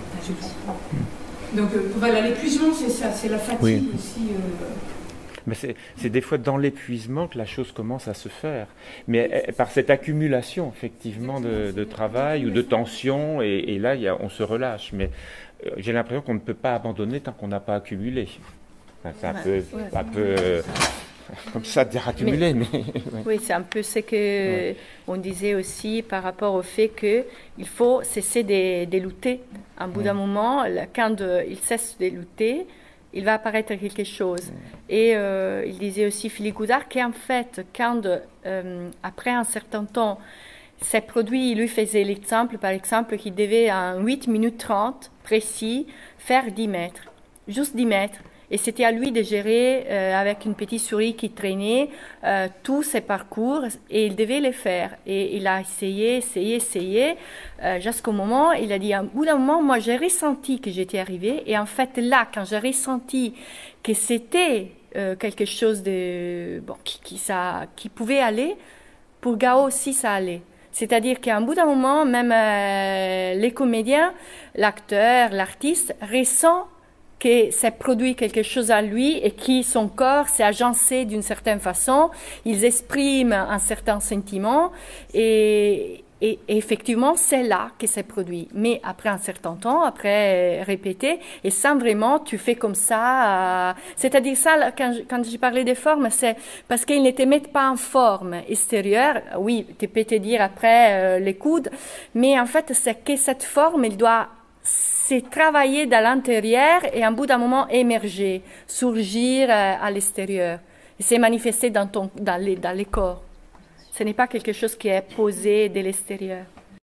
Donc euh, voilà, l'épuisement, c'est ça, c'est la fatigue oui. aussi. Euh, Mais c'est des fois dans l'épuisement que la chose commence à se faire. Mais euh, par cette accumulation, effectivement, de, de travail ou de tension, et, et là, y a, on se relâche. Mais euh, j'ai l'impression qu'on ne peut pas abandonner tant qu'on n'a pas accumulé. Enfin, c'est un peu... Un peu euh, comme ça dire accumuler, mais, mais ouais. Oui, c'est un peu ce que ouais. on disait aussi par rapport au fait que il faut cesser de, de lutter. À un bout ouais. d'un moment, quand de, il cesse de lutter, il va apparaître quelque chose. Ouais. Et euh, il disait aussi Philippe Goudard qu'en fait, quand euh, après un certain temps, ces produits, il lui faisait l'exemple, par exemple, qu'il devait en huit minutes trente précis faire dix mètres, juste dix mètres. Et c'était à lui de gérer, euh, avec une petite souris qui traînait, euh, tous ses parcours, et il devait les faire. Et il a essayé, essayé, essayé, euh, jusqu'au moment, il a dit, à bout d'un moment, moi j'ai ressenti que j'étais arrivée, et en fait là, quand j'ai ressenti que c'était euh, quelque chose de, bon, qui, qui, ça, qui pouvait aller, pour Gao aussi ça allait. C'est-à-dire qu'à un bout d'un moment, même euh, les comédiens, l'acteur, l'artiste, ressent que ça produit quelque chose à lui et qui son corps s'est agencé d'une certaine façon, ils expriment un certain sentiment et, et, et effectivement c'est là que c'est produit. Mais après un certain temps, après euh, répéter, et sans vraiment tu fais comme ça, euh, c'est-à-dire ça quand je, quand je parlais des formes, c'est parce qu'ils ne te mettent pas en forme extérieure, oui tu peux te dire après euh, les coudes, mais en fait c'est que cette forme il doit c'est travailler dans l'intérieur et à un bout d'un moment émerger, surgir à l'extérieur. Et c'est manifesté dans, ton, dans, les, dans les corps. Ce n'est pas quelque chose qui est posé de l'extérieur.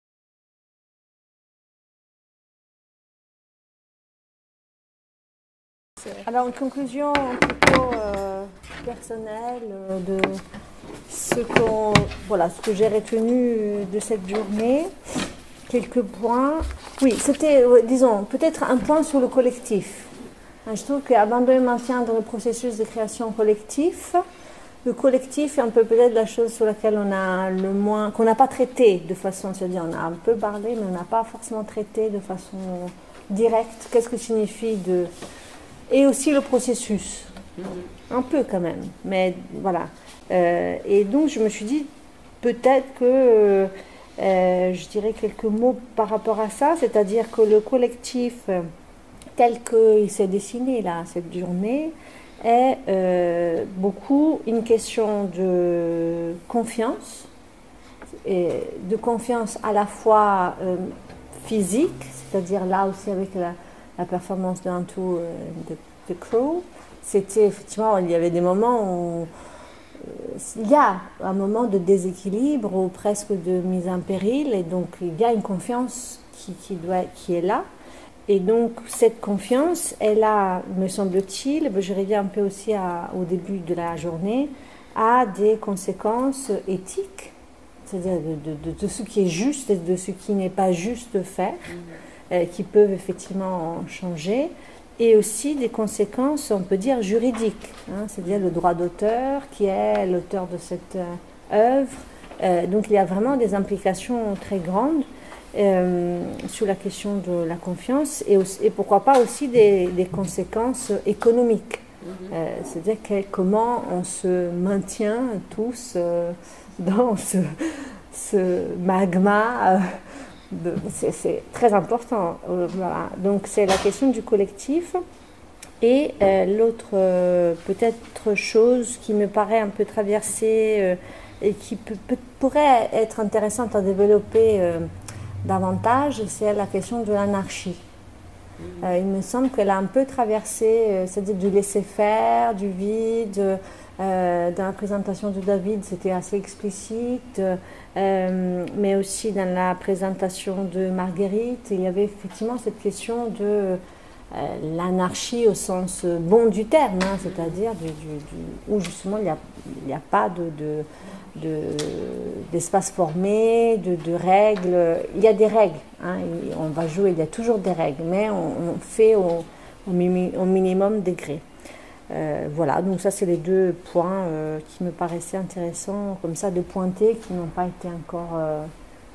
Alors, une conclusion plutôt euh, personnelle euh, de ce, qu'on, voilà, ce que j'ai retenu de cette journée. Quelques points. Oui, c'était, disons, peut-être un point sur le collectif. Je trouve qu'abandon et maintien dans le processus de création collectif, le collectif est un peu peut-être la chose sur laquelle on a le moins, qu'on n'a pas traité de façon, c'est-à-dire on a un peu parlé, mais on n'a pas forcément traité de façon directe. Qu'est-ce que signifie de... Et aussi le processus. Un peu quand même, mais voilà. Euh, et donc je me suis dit, peut-être que... Euh, Euh, je dirais quelques mots par rapport à ça, c'est-à-dire que le collectif euh, tel qu'il s'est dessiné là, cette journée, est euh, beaucoup une question de confiance, et de confiance à la fois euh, physique, c'est-à-dire là aussi avec la, la performance d'un tout euh, de, de Crow, c'était effectivement, il y avait des moments où il y a un moment de déséquilibre ou presque de mise en péril, et donc il y a une confiance qui, qui, doit, qui est là. Et donc cette confiance, elle a, me semble-t-il, je reviens un peu aussi à, au début de la journée, a des conséquences éthiques, c'est-à-dire de, de, de, de ce qui est juste et de ce qui n'est pas juste de faire, mmh. euh, qui peuvent effectivement changer. Et aussi des conséquences, on peut dire, juridiques, hein, c'est-à-dire le droit d'auteur, qui est l'auteur de cette euh, œuvre. Euh, donc il y a vraiment des implications très grandes euh, sur la question de la confiance et, aussi, et pourquoi pas aussi des, des conséquences économiques. Mm-hmm. euh, c'est-à-dire que, comment on se maintient tous euh, dans ce, ce magma. Euh, C'est, c'est très important. Euh, voilà. Donc c'est la question du collectif. Et euh, l'autre euh, peut-être chose qui me paraît un peu traversée euh, et qui peut, peut, pourrait être intéressante à développer euh, davantage, c'est la question de l'anarchie. Euh, il me semble qu'elle a un peu traversé, euh, c'est-à-dire du laisser-faire, du vide. Euh, dans la présentation de David, c'était assez explicite, euh, mais aussi dans la présentation de Marguerite, il y avait effectivement cette question de euh, l'anarchie au sens bon du terme, hein, c'est-à-dire du, du, du, où justement il n'y a, il a pas de, de, de, d'espace formé, de, de règles. Il y a des règles, hein, on va jouer, il y a toujours des règles, mais on, on fait au, au, mini, au minimum degré. Euh, voilà, donc ça c'est les deux points euh, qui me paraissaient intéressants comme ça de pointer, qui n'ont pas été encore euh,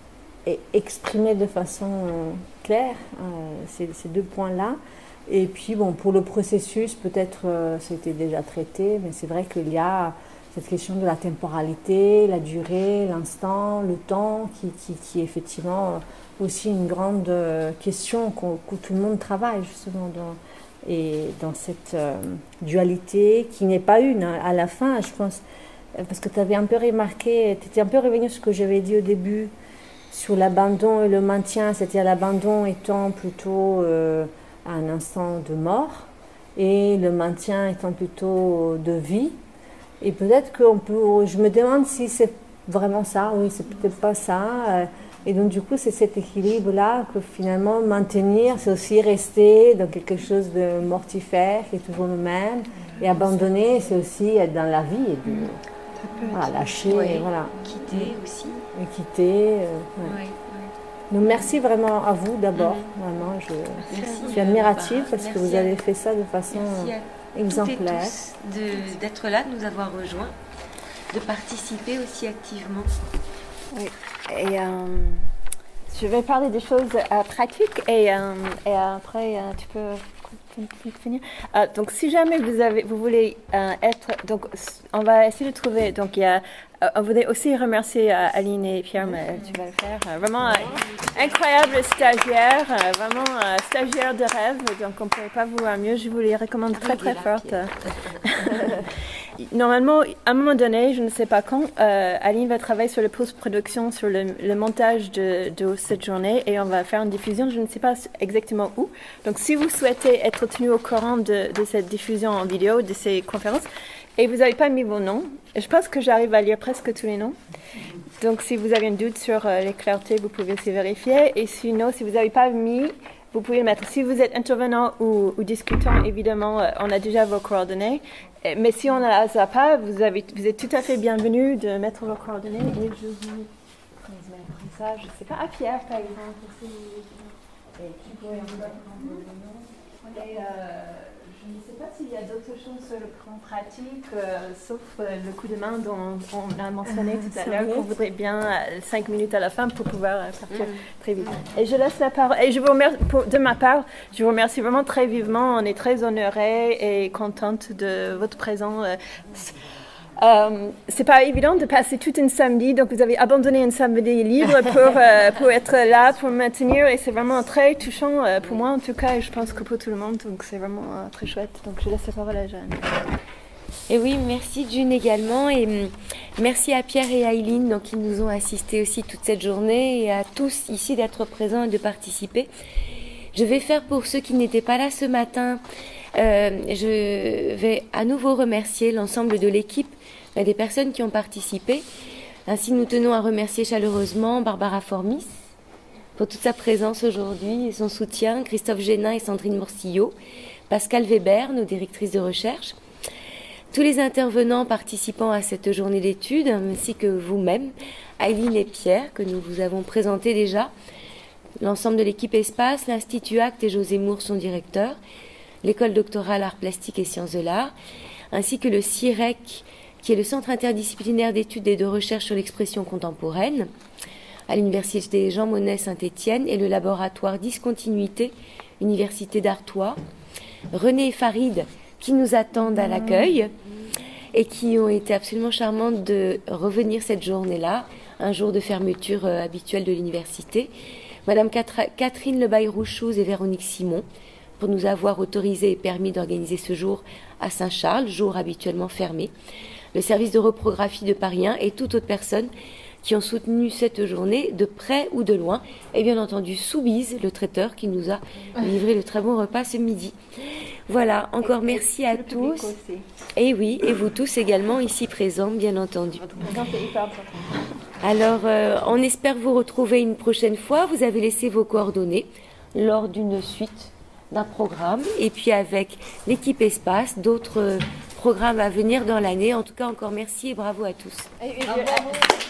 exprimés de façon euh, claire, euh, ces, ces deux points-là. Et puis bon, pour le processus, peut-être euh, c'était déjà traité, mais c'est vrai qu'il y a cette question de la temporalité, la durée, l'instant, le temps, qui, qui, qui est effectivement aussi une grande question qu'on, que tout le monde travaille justement dans. et dans cette euh, dualité qui n'est pas une, hein, à la fin, je pense, parce que tu avais un peu remarqué, tu étais un peu revenu sur ce que j'avais dit au début, sur l'abandon et le maintien, c'est-à-dire l'abandon étant plutôt euh, un instant de mort, et le maintien étant plutôt de vie. Et peut-être qu'on peut, je me demande si c'est vraiment ça, oui, c'est peut-être pas ça. Et donc du coup, c'est cet équilibre-là que finalement maintenir, c'est aussi rester dans quelque chose de mortifère, qui est toujours le même. Et abandonner, c'est aussi être dans la vie et de voilà, lâcher, ouais. et voilà. Quitter aussi. Et quitter. Euh, ouais. Ouais, ouais. Donc merci vraiment à vous d'abord. Mm-hmm. Vraiment, je, je suis admirative parce que vous avez fait ça de façon exemplaire. D'être là, de nous avoir rejoints, de participer aussi activement. Oui. Et euh, je vais parler des choses euh, pratiques et, euh, et après euh, tu peux finir. Euh, donc si jamais vous avez, vous voulez euh, être, donc on va essayer de trouver. Donc il y a, euh, on voudrait aussi remercier euh, Aline et Pierre, mais tu vas le faire. Euh, vraiment euh, incroyable stagiaire, euh, vraiment euh, stagiaire de rêve. Donc on ne pourrait pas vous voir mieux. Je vous les recommande très très forte. Normalement, à un moment donné, je ne sais pas quand, euh, Aline va travailler sur la post-production, sur le, le montage de, de cette journée et on va faire une diffusion, je ne sais pas exactement où. Donc si vous souhaitez être tenu au courant de, de cette diffusion en vidéo, de ces conférences, et vous n'avez pas mis vos noms, je pense que j'arrive à lire presque tous les noms. Donc si vous avez un doute sur euh, les clartés, vous pouvez aussi vérifier. Et sinon, si vous n'avez pas mis, vous pouvez le mettre. Si vous êtes intervenant ou, ou discutant, évidemment, euh, on a déjà vos coordonnées. Mais si on ne les a pas, vous, avez, vous êtes tout à fait bienvenus de mettre vos coordonnées. Et je vous transmettrai ça, je ne sais pas, à Pierre, par exemple. Et qui pourrait Et euh, je ne sais pas s'il y a d'autres choses sur le plan pratique, euh, sauf euh, le coup de main dont on a mentionné tout à l'heure, qu'on voudrait bien euh, cinq minutes à la fin pour pouvoir euh, partir mmh. très vite. Et je laisse la parole. Et je vous remercie, pour, de ma part, je vous remercie vraiment très vivement. On est très honorés et contente de votre présence. Euh, Euh, c'est pas évident de passer tout un samedi, donc vous avez abandonné un samedi libre pour, euh, pour être là, pour maintenir, et c'est vraiment très touchant euh, pour moi en tout cas, et je pense que pour tout le monde, donc c'est vraiment euh, très chouette. Donc je laisse la parole à Jeanne. Et oui, merci June également, et hum, merci à Pierre et à Eileen donc, qui nous ont assistés aussi toute cette journée, et à tous ici d'être présents et de participer. Je vais faire pour ceux qui n'étaient pas là ce matin, euh, je vais à nouveau remercier l'ensemble de l'équipe, des personnes qui ont participé. Ainsi, nous tenons à remercier chaleureusement Barbara Formis pour toute sa présence aujourd'hui et son soutien, Christophe Génin et Sandrine Morcillo, Pascal Weber, nos directrices de recherche, tous les intervenants participant à cette journée d'études, ainsi que vous-même, Aileen et Pierre, que nous vous avons présentés déjà, l'ensemble de l'équipe Espace, l'Institut Acte et José Moore, son directeur, l'école doctorale Arts Plastiques et Sciences de l'Art, ainsi que le C I R E C, qui est le Centre interdisciplinaire d'études et de recherche sur l'expression contemporaine, à l'Université Jean Monnet Saint-Étienne, et le laboratoire Discontinuité, Université d'Artois, René et Farid, qui nous attendent à l'accueil, et qui ont été absolument charmantes de revenir cette journée-là, un jour de fermeture euh, habituelle de l'université, Madame Catherine Lebaille-Rouchouz et Véronique Simon, pour nous avoir autorisé et permis d'organiser ce jour à Saint-Charles, jour habituellement fermé, le service de reprographie de Paris un et toute autre personne qui ont soutenu cette journée de près ou de loin, et bien entendu Soubise, le traiteur qui nous a livré le très bon repas ce midi. Voilà, encore et merci à tous. Et oui, et vous tous également ici présents, bien entendu. Alors, euh, on espère vous retrouver une prochaine fois. Vous avez laissé vos coordonnées lors d'une suite d'un programme, et puis avec l'équipe Espace, d'autres programmes à venir dans l'année. En tout cas, encore merci et bravo à tous. Bravo.